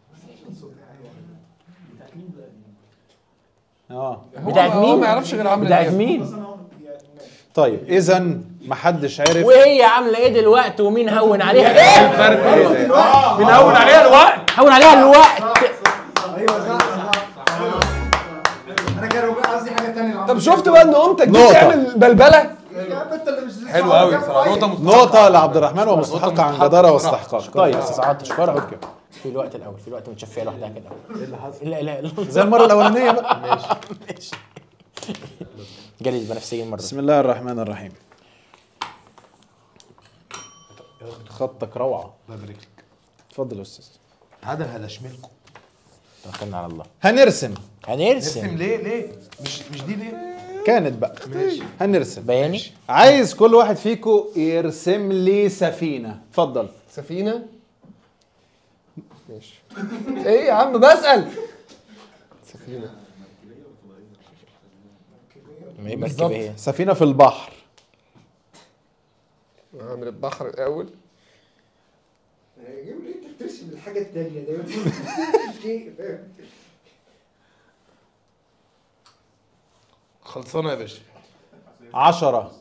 بتاعت مين؟ ما يعرفش غير عمرو بتاعت دياب. مين؟ طيب اذا محدش عرف. وهي عامله ايه دلوقتي ومين هون عليها ايه؟ الفرق ايه؟ بنهون عليها الوقت. هون عليها الوقت. ايوه صح. انا كان قصدي حاجه ثانيه. طب شفت بقى ان قمتك دي نقطة. بتعمل بلبله؟ يا عم انت اللي مش حلو قوي بصراحه. نقطة لعبد الرحمن ومستحقة عن جدارة واستحقاق. طيب ساعات اشكرك. في الوقت الاول، في الوقت متشفيه لوحدها كده. ايه اللي حصل؟ لا زي المرة الأولانية بقى. ماشي. جالي البنفسجي المره. بسم الله الرحمن الرحيم. خطك روعة. الله يبارك لك. اتفضل يا استاذ. هذا هلاشملكم. توكلنا على الله. هنرسم نرسم ليه؟ مش دي ليه؟ كانت بقى هنرسم. بياني. عايز كل واحد فيكم يرسم لي سفينه. اتفضل. سفينه. ماشي. ايه يا عم بسأل. سفينه بالظبط. سفينه في البحر. هعمل البحر الاول. ليه انت بترسم الحاجه الثانيه ده؟ شيء فاهم. خلصانه يا باشا. 10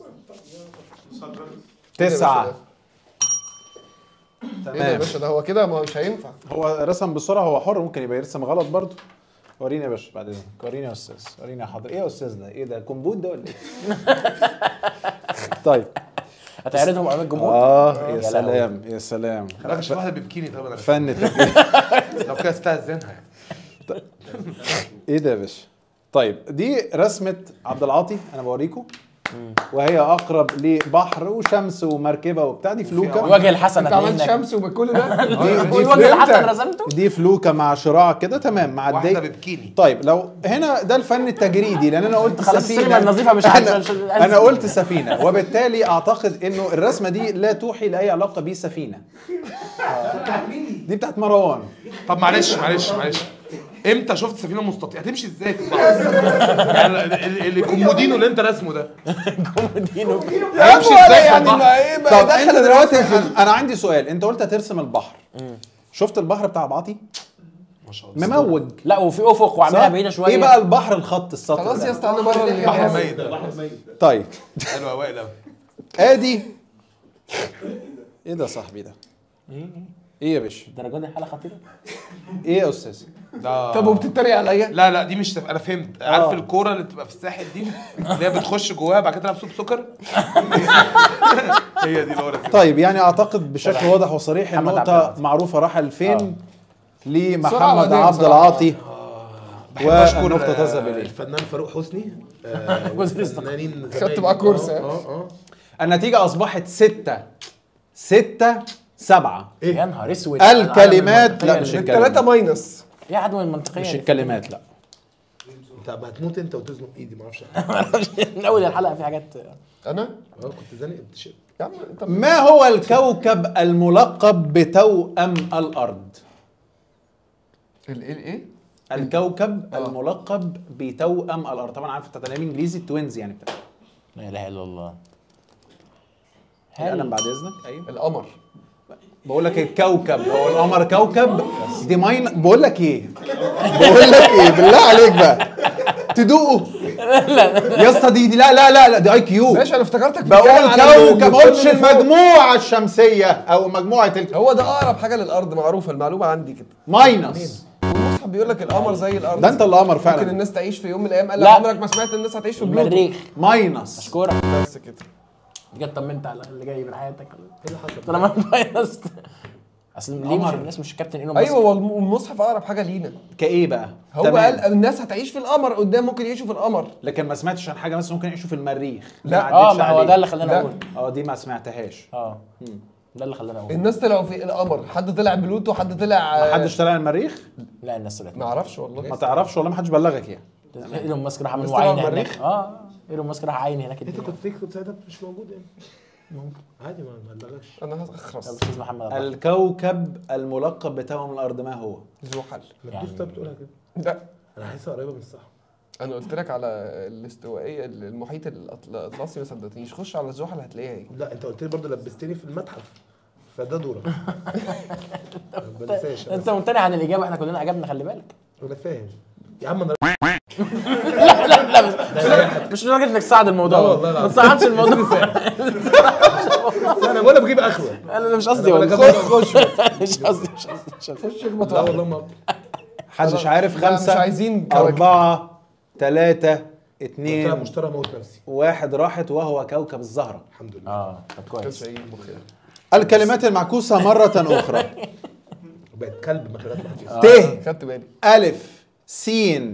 9 ايه ده يا تمام. باشا؟ ده هو كده ما مش هينفع. هو رسم بسرعه، هو حر، ممكن يبقى يرسم غلط برضه. وريني يا باشا بعد اذنك، وريني يا استاذ، وريني يا حاضر. ايه يا استاذ ده؟ ايه ده كمبوت ده ولا ايه؟ طيب هتعرضهم امام الجمهور؟ يا سلام يا سلام. لا مش واحده ببكيني. طب انا فن لو كده استاذنها يعني. ايه ده يا باشا؟ طيب دي رسمه عبد العاطي انا بوريكم، وهي اقرب لبحر وشمس ومركبه وبتاع. دي فلوكه. وجه الحسن انت عملت شمس وبكل ده؟ وجه الحسن رسمته؟ دي فلوكه مع شراع كده تمام مع واحده الدقيق. ببكيني. طيب لو هنا ده الفن التجريدي، لان انا قلت خلاص سفينه. السينما النظيفه مش انا قلت سفينه، وبالتالي اعتقد انه الرسمه دي لا توحي لاي علاقه بسفينه. دي بتاعت مروان. طب معلش امتى شفت سفينه مستطيله؟ هتمشي ازاي في البحر؟ يعني اللي كومودينو اللي انت راسمه ده كومودينو هيمشي ازاي في يعني البحر؟ ما ايه بقى؟ طب انت دلوقتي انا عندي سؤال. انت قلت هترسم البحر، شفت البحر بتاع عبعاطي؟ ما شاء الله. مموج. لا وفي افق وعاملها بعيده شويه. ايه بقى البحر الخط السطر خلاص ده؟ يا اسطى انا بره بحر ميت ده. طيب حلو يا وائل قوي. ادي ايه ده يا صاحبي ده؟ ايه يا باشا؟ الدرجه دي حاله خطيره. ايه يا استاذ؟ طب وبتتريق عليا؟ لا دي مش انا فهمت. عارف الكوره اللي بتبقى في الساحل دي اللي هي بتخش جواها بعد كده تلعب صوب سكر؟ هي دي اللي هو رسمها. طيب يعني اعتقد بشكل واضح وصريح محمد عبد النقطه العاطي. معروفه راح لفين بسرعة لمحمد ودين عبد بصراحة. العاطي. بحب اشكر والنقطه تذهب اليه. الفنان فاروق حسني. فنانين خدت معاه كورس. النتيجه اصبحت 6-7. يا نهار اسود. الكلمات لا مش الثلاثه الكلمات، ماينس. يا عدم المنطقيه مش الكلمات لا. انت هتموت انت وتزنق ايدي ما اعرفش. من اول الحلقه في حاجات. انا كنت زانق التيشيرت. يا عم انت ما هو الكوكب الملقب بتوأم الارض؟ الايه؟ الكوكب الملقب بتوأم الارض. طبعا عارف التعليم الانجليزي توينز يعني بتاع. لا اله الا الله. القلم بعد اذنك. ايوه القمر. بقول لك الكوكب، هو القمر كوكب دي ماين. بقول لك ايه بالله عليك بقى تدوقه يا اسطى. دي لا دي اي كيو. ماشي انا افتكرتك بقول كوكب، ما قلتش المجموعه الشمسيه او مجموعه هو ده اقرب حاجه للارض معروفه، المعلومه عندي كده. ماينس. المصحف بيقول لك القمر زي الارض. ده انت اللي قمر فعلا. ممكن الناس تعيش في يوم من الايام. قال لك لا. عمرك ما سمعت الناس هتعيش في بلوتو. المريخ. ماينس. اشكرك. بس كده. بجد طمنت على اللي جاي من حياتك. ايه اللي حصل؟ طالما فاينست. اصل ليه مش الناس مش كابتن ايلون ماسك؟ ايوه والمصحف اقرب حاجه لينا. كايه بقى؟ هو تمام. قال الناس هتعيش في القمر قدام، ممكن يعيشوا في القمر. لكن ما سمعتش عن حاجه مثلا ممكن يعيشوا في المريخ. لا. ما هو ده اللي خلاني لا. اقول. دي ما سمعتهاش. ده اللي خلاني اقول. الناس طلعوا في القمر، حد طلع بلوتو، حد طلع ما حدش طلع المريخ؟ لا الناس طلعت. ما اعرفش والله. ما تعرفش والله، ما حدش بلغك يعني. ايلون ماسك راح عامل بس عين طلع هناك. المريخ؟ ايلون ماسك راح عين هناك. انت كنت ساعتها مش موجود يعني. ممكن عادي ما بلغش. انا هخرس. استاذ محمد عبد العاطي. الكوكب الملقب بتوأم الارض ما هو؟ زحل. ما تدوس. طب بتقولها كده. لا انا حاسسها قريبه من الصح. انا قلت لك على الاستوائيه المحيط الاطلسي، ما صدقتنيش. خش على زحل هتلاقيها ايه. لا انت قلت لي برضه لبستني في المتحف فده دورك. ما بنساش. انت ممتنع عن الاجابه، احنا كلنا اجابنا خلي بالك. انا فاهم يا عم. انا مش لدرجه انك تصعد الموضوع. والله ما تصعدش الموضوع. انا ولا بجيب اخوه. انا مش قصدي والله. خش مش قصدي. خش اخبط لا واحد. والله ما محدش عارف. لا، 5 مش عايزين 4 3 قلت لها 2 مشترى موت نفسي. 1 راحت، وهو كوكب الزهرة. الحمد لله. طب كويس. الكلمات المعكوسة مرة أخرى. بقت كلب مخلات محدش. ت خدت بالي. ألف س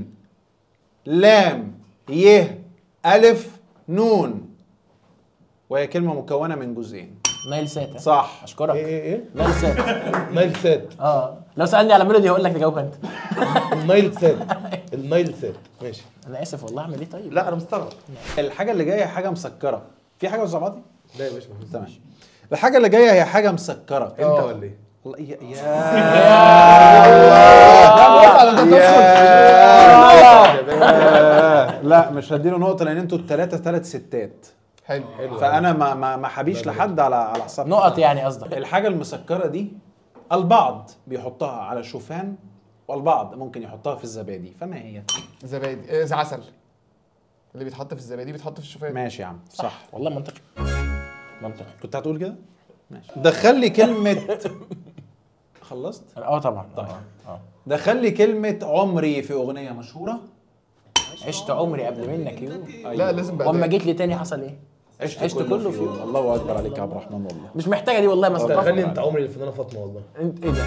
لام ي ألف نون، وهي كلمة مكونة من جزئين. نايل سات. صح. اشكرك. ايه نايل سات. نايل سات. لو سالني على ميلودي هقول لك تجاوب انت. نايل سات النايل سات ماشي. انا اسف والله، اعمل ايه طيب؟ لا انا مستغرب. الحاجه اللي جايه حاجه مسكره. في حاجه وصعباتي؟ لا يا باشا ما تمام. الحاجه اللي جايه هي حاجه مسكره. انت ولا ايه؟ والله يا لا مش هديله نقطه لان انتوا الثلاثه 3 ستات. حلو. فانا ما حبيش لحد على حساب نقط يعني قصدك. الحاجه المسكره دي البعض بيحطها على الشوفان والبعض ممكن يحطها في الزبادي، فما هي؟ زبادي عسل. اللي بيتحط في الزبادي بيتحط في الشوفان. ماشي يا عم صح. والله منطقي. منطقي. كنت هتقول كده؟ ماشي. دخل لي كلمه خلصت؟ طبعا. طيب. دخل لي كلمه عمري في اغنيه مشهوره. عشت عمري قبل منك يوم. لا لازم بقى. واما جيت لي تاني حصل ايه؟ عشت كله في يوم. الله اكبر عليك يا عبد الرحمن والله. مش محتاجه دي والله، ما غني انت عمري للفنانه فاطمه والله. انت ايه ده؟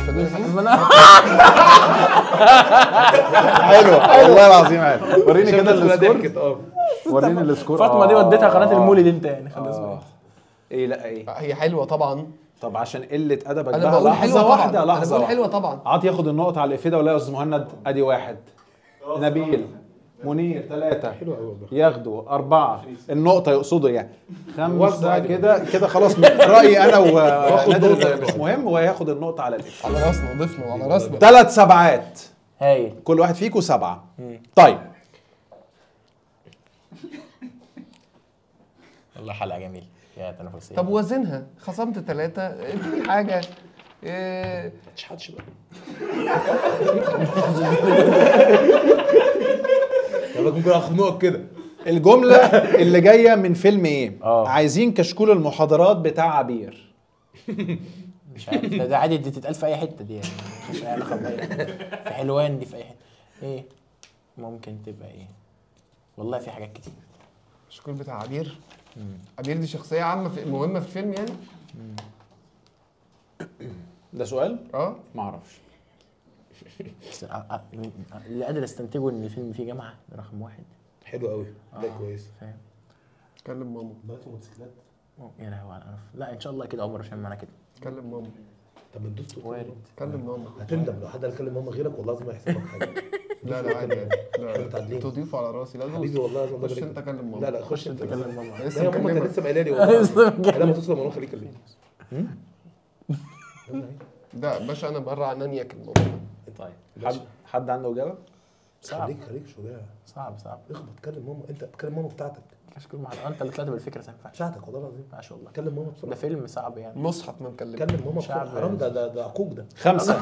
حلوه والله العظيم حلو. وريني كده السكور. وريني السكور. فاطمه دي وديتها قناه المولد انت يعني خلاص. ايه لا ايه؟ هي حلوه طبعا. طب عشان قله ادبك انا بقى بقول حلوه واحده طبعا. لحظه انا بقول واحده. حلوه طبعا. عاطي ياخد النقطه على الافاده ولا يا استاذ مهند؟ ادي 1 نبيل منير 3 ياخدوا 4 النقطه يقصدوا يعني 5 كده خلاص. رايي انا ونادر مش مهم وهياخد النقطه على الافاده. على راسنا ضفنا وعلى راسنا. 3 سبعات. هايل. كل واحد فيكم 7. طيب والله حلقه جميله يا تنافسيه. طب وزنها، خصمت 3 اديني حاجه. ما تشحتش بقى. يلا ممكن اخد نقط كده. الجمله اللي جايه من فيلم ايه؟ عايزين كشكول المحاضرات بتاع عبير. مش عارف ده عادي، دي تتقال في اي حته دي يعني، مش علاقه في حلوان دي في اي حته. ايه ممكن تبقى ايه؟ والله في حاجات كتير. الشكول بتاع عبير. عبير دي شخصيه عامه مهمه في الفيلم يعني. ده سؤال؟ ما اعرفش. اللي قادر استنتجه ان الفيلم فيه جامعه ده رقم 1. حلو قوي ده كويس. فاهم. كلم ماما. بقى موتوسيكلات. يا لهوي على القرف. لا ان شاء الله كده عمر عشان معانا كده. كلم ماما. طب ما تدوس وارد. كلم ماما. هتندم لو حد قال كلم ماما غيرك والله لازم يحصل لك حاجه. لا عادي. لا متعادلين. تضيفه على راسي. لا حبيبي والله لازم خش انت كلم ماما. لا خش انت كلم ماما. لا يا ماما انت لسه قايله لي والله. لما توصل ماما خليك كلمني. ده باشا انا بره عناني اكل ماما. طيب حد عنده اجابه؟ صعب. خليك شجاع. صعب. اخبط كلم ماما. انت تكلم ماما بتاعتك. كشكول انت اللي طلعت بالفكره ما ينفعش. بتاعتك والله العظيم. ما شاء الله. كلم ماما بسرعه. ده فيلم صعب يعني. مصحف ما مكلم. كلم ماما بسرعه. حرام ده عقوق ده. 5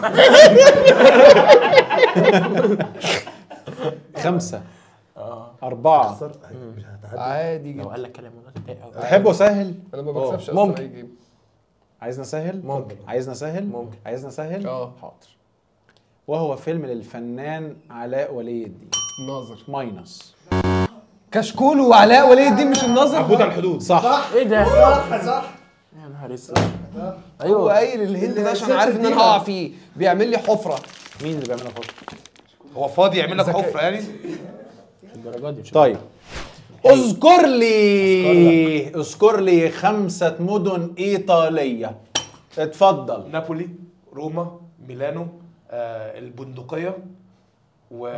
5 4 مش هتعدي. عادي لو جدا. قال لك كلام والله تضايق قوي. تحبوا اسهل؟ انا ما بكسبش ممكن. اصلا اي جيم. عايزنا اسهل؟ ممكن. عايزنا اسهل؟ ممكن. عايزنا اسهل؟ حاضر. وهو فيلم للفنان علاء ولي الدين. الناظر. ماينس. كشكول وعلاء ولي الدين مش الناظر. عبود على الحدود. صح. ايه ده؟ صح. يا نهار اسود. هو ايوه. قايل الهند ده عشان عارف ان انا هقع فيه. بيعمل لي حفره. مين اللي بيعملها فوق؟ هو فاضي يعمل لك حفره يعني؟ الدرجات دي. طيب اذكر لي 5 مدن ايطاليه. اتفضل. نابولي، روما، ميلانو، البندقيه و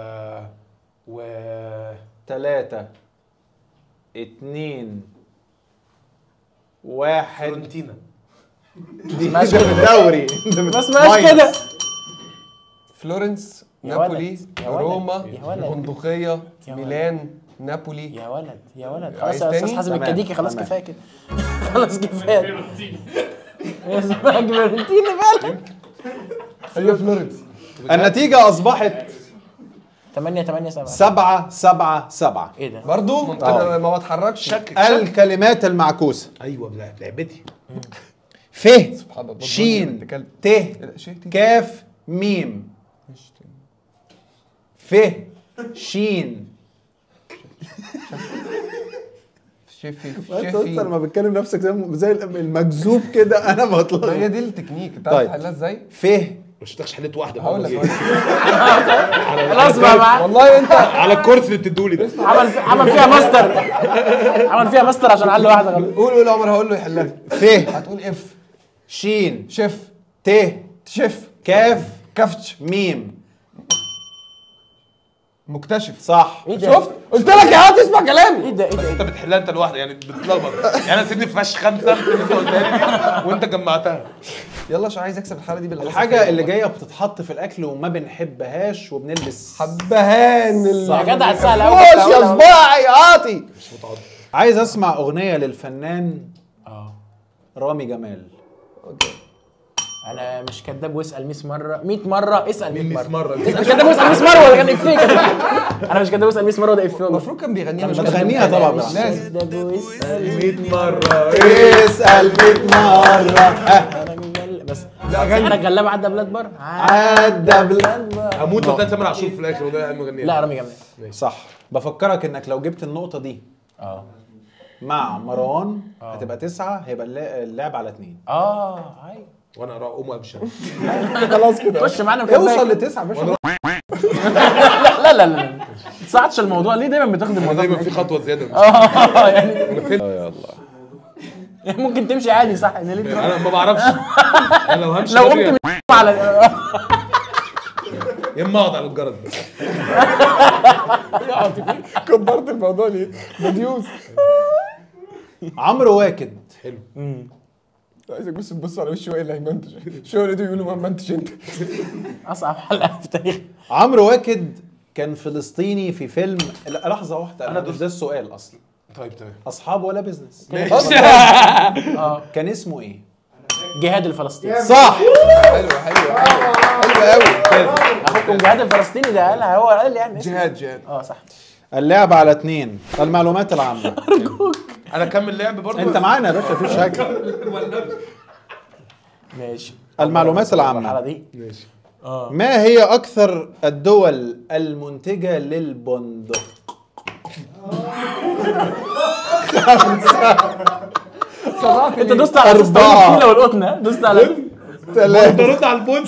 3 2 1 فيورنتينا. دي مش الدوري. ما اسمهاش كده. فلورنس، يا نابولي، ولد. يا ولد. روما، يا ولد. البندقيه، يا ميلان، نابولي. يا ولد يا ولد. عايز خلاص يا استاذ تاني؟ حازم تمام. الكديكي خلاص تمام. كفايه كده. خلاص كفايه. يا اسمها فيورنتينا بالك. هي فلورنس. النتيجه اصبحت 8-7. 7-7-7. ايه ده؟ برضو انا ما بتحركش. الكلمات المعكوسه. ايوه لعبتي. ف سبحان الله. شين ت شيء كاف ميم. ف شين. انت لما بتكلم نفسك زي المجذوب كده انا بطلع. هي دي التكنيك. انت عارف تحلها ازاي؟ ف مش تاخش حليت واحده. هقول لك خلاص بقى. والله انت على الكورس اللي بتدولي ده. عمل فيها ماستر. عمل فيها ماستر عشان حل واحده غلط. قول عمر هقول له يحلها. ف هتقول اف شين شيف ت شيف كاف كفتش ميم. مكتشف. صح. ايه ده؟ شفت؟ قلت لك يا عم تسمع كلامي. ايه ده ايه ده؟ انت بتحلها انت لوحدك يعني بتتلخبط. يعني انا سيبني في فش 5 اللي انت قلتها لي دي وانت جمعتها. يلا عشان عايز اكسب الحلقه دي بالعسل. الحاجة اللي جاية بتتحط في الأكل وما بنحبهاش وبنلبس حبهان يا جدع سهل قوي. خش يا صباعي عاطي. عايز أسمع أغنية للفنان رامي جمال. انا مش كداب واسال 100 مره 100 مره اسال 100 100 مره مرة. مش كداب واسال 100 مره ولا كان افيه انا مش كداب واسال 100 مره وده افيه المفروض كان بيغنيها مش هتغنيها طبعا. لازم. كداب واسال 100 مرة. اسأل 100 مرة. بس انا غلاب عدى بلاد بره عدى بلاد بره. اموت لو طلعت تامر عاشور في الاخر وده قاعد مغنيها. لا رامي جمال. صح. بفكرك انك لو جبت النقطة دي مع مروان هتبقى 9، هيبقى اللعب على 2. ايوه وانا اقوم وامشي. خلاص كده. خش معانا اوصل ل9 يا باشا. لا تصعدش الموضوع ليه دايما بتاخد الموضوع دايما في خطوه زياده. يعني يلا. ممكن تمشي عادي صح ان ليه انا ما بعرفش. انا لو همشي لو بدري قمت على يا اما اقعد على الجرد. كبرت الموضوع ليه؟ بديوس. عمرو واكد. حلو. عايزك بس تبص على وشه ايه اللي هيمنتج. شو اللي يقولوا ما منتج انت. اصعب حلقه في تاريخ. عمرو واكد كان فلسطيني في فيلم. لا لحظة واحدة، أنا مش ده السؤال أصلا. طيب تمام. أصحاب ولا بيزنس؟ كان اسمه إيه؟ جهاد الفلسطيني. صح. حلو قوي. اخوكم جهاد الفلسطيني ده قالها هو قال يعني جهاد. صح. اللعبة على 2. المعلومات العامة. انا اكمل لعب برضه. أنت معانا يا باشا، مفيش حاجة. ماشي. المعلومات العامة. الحلقه دي ماشي. ما هي أكثر الدول المنتجة للبندق؟ انت دوست على اساس الفيله والقطن. دوست على 3. برد على البوت.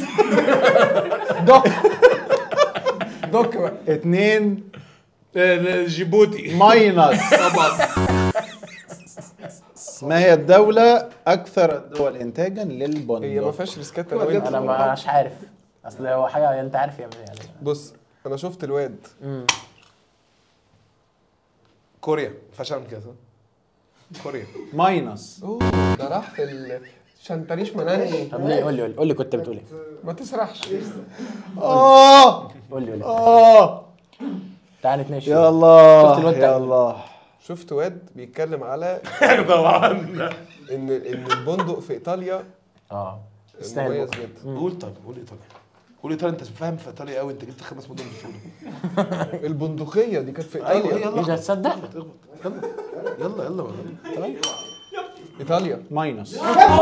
دوك بقى. 2 جيبوتي. ماينس. طبعا. ما هي الدولة أكثر الدول إنتاجا هي ما للبندق؟ فيهاش ريسكات انا وانت. انا مش عارف اصل هو حاجه انت عارف يعني. بص انا شفت الواد. كوريا فشل كده صح؟ كوريا. ماينس. ده راح في شنتريش مناني. طب ليه قول لي كنت بتقول ايه؟ ما تسرحش. قول لي تعال نتناقش. يا الله. شفت الواد يا الله. شفت واد بيتكلم على طبعا. ان البندق في ايطاليا يستاهل مميز بقى. جدا. قول طيب قول ايطاليا. قول ايطاليا انت فاهم في ايطاليا قوي. انت جبت 5 مدن بسهوله. البندقيه دي كانت في ايطاليا. ايوه ايه ده تصدق؟ يلا. ايطاليا. ماينس.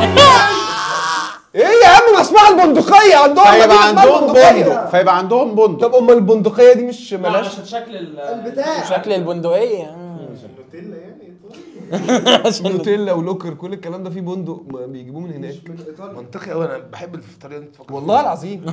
ايه يا عم ما اسمها البندقيه عندهم. فيبقى عندهم بندق. طب امال البندقيه دي مش ملاش عشان شكل البتاع. شكل البندقيه. نوتيلا يعني نوتيلا ولوكر كل الكلام ده فيه بندق ما بيجيبوه من هناك. من ايطاليا. منطقي قوي. انا بحب الفطاريه اللي انت تفكر والله العظيم.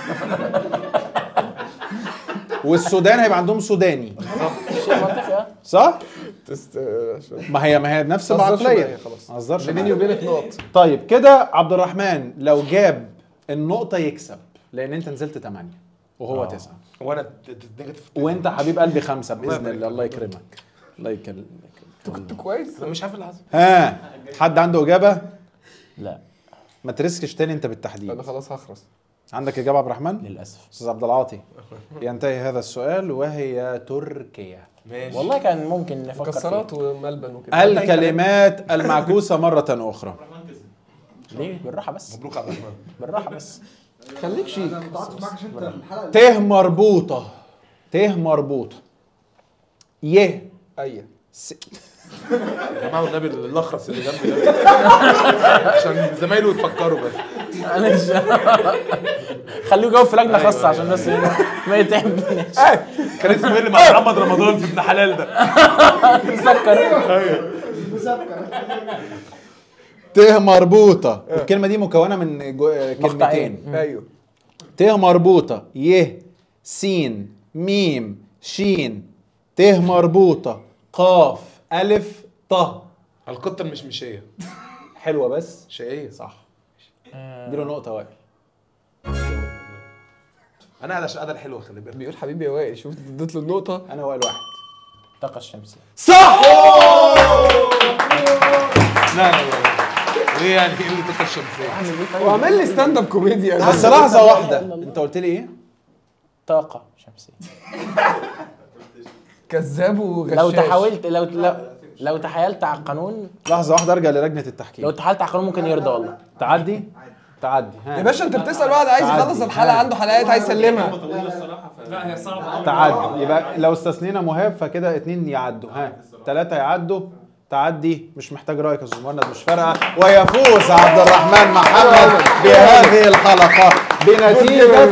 والسودان هيبقى عندهم سوداني. شيء منطقي. صح؟ عشان ما هي نفس ما تهزرش العقلية. معايا خلاص. ما تهزرش بيني معايا. وبينك نقط. طيب كده عبد الرحمن لو جاب النقطة يكسب، لأن أنت نزلت 8 وهو 9. وانا نيجاتيف. وأنت حبيب قلبي 5 بإذن الله. الله يكرمك. الله يكرمك. كنت كويس. انا مش عارف اللي حصل. ها، حد عنده إجابة؟ لا ما ترسكش تاني أنت انا بالتحديد. خلاص هخرس. عندك إجابة عبد الرحمن؟ للاسف. أستاذ عبد العاطي. ينتهي هذا السؤال وهي تركيا. ماشي. والله كان ممكن نفكر فيه. مكسرات وملبن وكده. الكلمات المعكوسة مرة أخرى. ليه بالراحه بس مبروك يا عبد الرحمن. بالراحه بس. خليك شيك. انا ما تعاطفش معاك عشان انت الحلقه ت مربوطة. ت مربوطة. ي ايوه. يا جماعه والنبي الاخرس اللي جنبي ده عشان زمايله يفكروا بس. معلش خليه يجاوب في لجنه خاصه عشان بس ما يتعبناش. كان اسمه ايه اللي مع محمد رمضان في ابن حلال ده؟ مسكر. مسكر. ت مربوطة. الكلمة دي مكونة من كلمتين. ايوه. ت مربوطة. ي س ميم شين. ت مربوطة. قاف ألف ط. القطه المشمشيه. حلوة بس شقيه. صح. اديله نقطة وائل. انا قاعد عشان القعده الحلوه خلي بالك. بيقول حبيبي يا وائل، شوف اديت له النقطه. انا وائل واحد. الطاقه الشمسيه. صح. لا ايه يعني ايه اللي الطاقه الشمسيه؟ وعمل لي ستاند اب كوميديا. بس لحظه واحده، انت قلت لي ايه؟ طاقه شمسيه. كذاب وغشاش. لو تحاولت لو تحايلت على القانون. لحظه واحده ارجع للجنه التحكيم. لو تحايلت على القانون ممكن يرضى والله. تعدي يا باشا انت بتسال واحد عايز يخلص الحلقه، عنده حلقات عايز يسلمها. لا هي صعبه. تعدي. يبقى لو استثنينا مهاب فكده 2 يعدوا، 3 يعدوا. تعدي مش محتاج رايك يا استاذ مهند، مش فارقه. ويفوز عبد الرحمن محمد بهذه الحلقه بنتيجه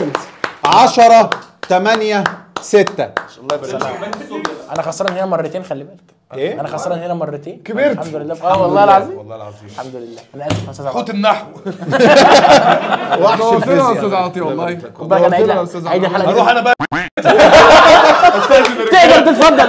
10-8-6. انا خسران هنا مرتين خلي بالك. ايه؟ انا خسران هنا مرتين. كبرت. الحمد لله. والله العظيم. والله العظيم الحمد لله. انا اسف يا استاذ عاطي. حوت النحو. وحش نورتنا يا استاذ الفيزياء. عاطي والله. خد بالك انا عيد الحلقه اروح انا بقى. تقدر تتفضل.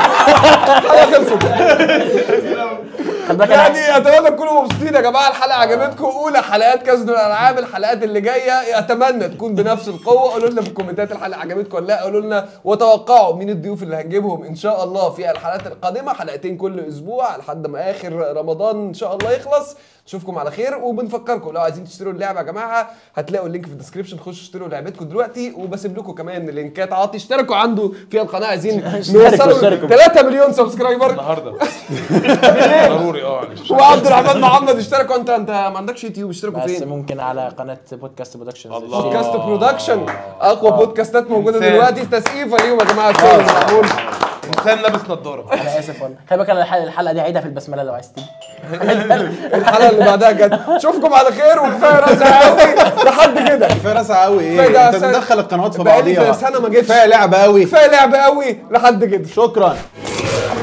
خد بالك يعني اتمنى تكونوا مبسوطين يا جماعه، الحلقه عجبتكم. اولى حلقات كازينو الالعاب، الحلقات اللي جايه اتمنى تكون بنفس القوه. قولوا لنا في الكومنتات الحلقه عجبتكم ولا لا، قولوا لنا وتوقعوا مين الضيوف اللي هنجيبهم ان شاء الله في الحلقات القادمه. حلقتين كل اسبوع لحد ما اخر رمضان ان شاء الله يخلص. نشوفكم على خير، وبنفكركم لو عايزين تشتروا اللعبه يا جماعه هتلاقوا اللينك في الديسكربشن، خشوا اشتروا لعبتكم دلوقتي. وبسيب لكم كمان لينكات عاطي اشتركوا عنده في القناه، عايزين نوصلوا 3 مليون سبسكرايبر النهارده ضروري. وعبد الرحمن محمد اشتركوا. انت ما عندكش يوتيوب، اشتركوا بس فين؟ ممكن على قناه بودكاست برودكشن. بودكاست برودكشن، اقوى بودكاستات موجوده دلوقتي. تسقيفه ليهم يا جماعه، الشغل معقول. انسان لابس نضاره. انا اسف والله. خلي بالك انا الحلقه دي عيدها في البسمله لو عايز تيجي. الحلقه اللي بعدها جت. اشوفكم على خير، وكفايه رزع قوي لحد كده. كفايه راسع قوي ايه؟ كفايه انت بتدخل القنوات في بقالي بعضيها. سنه ما جيتش. كفايه لعبه قوي. كفايه لعب قوي لحد كده. شكرا.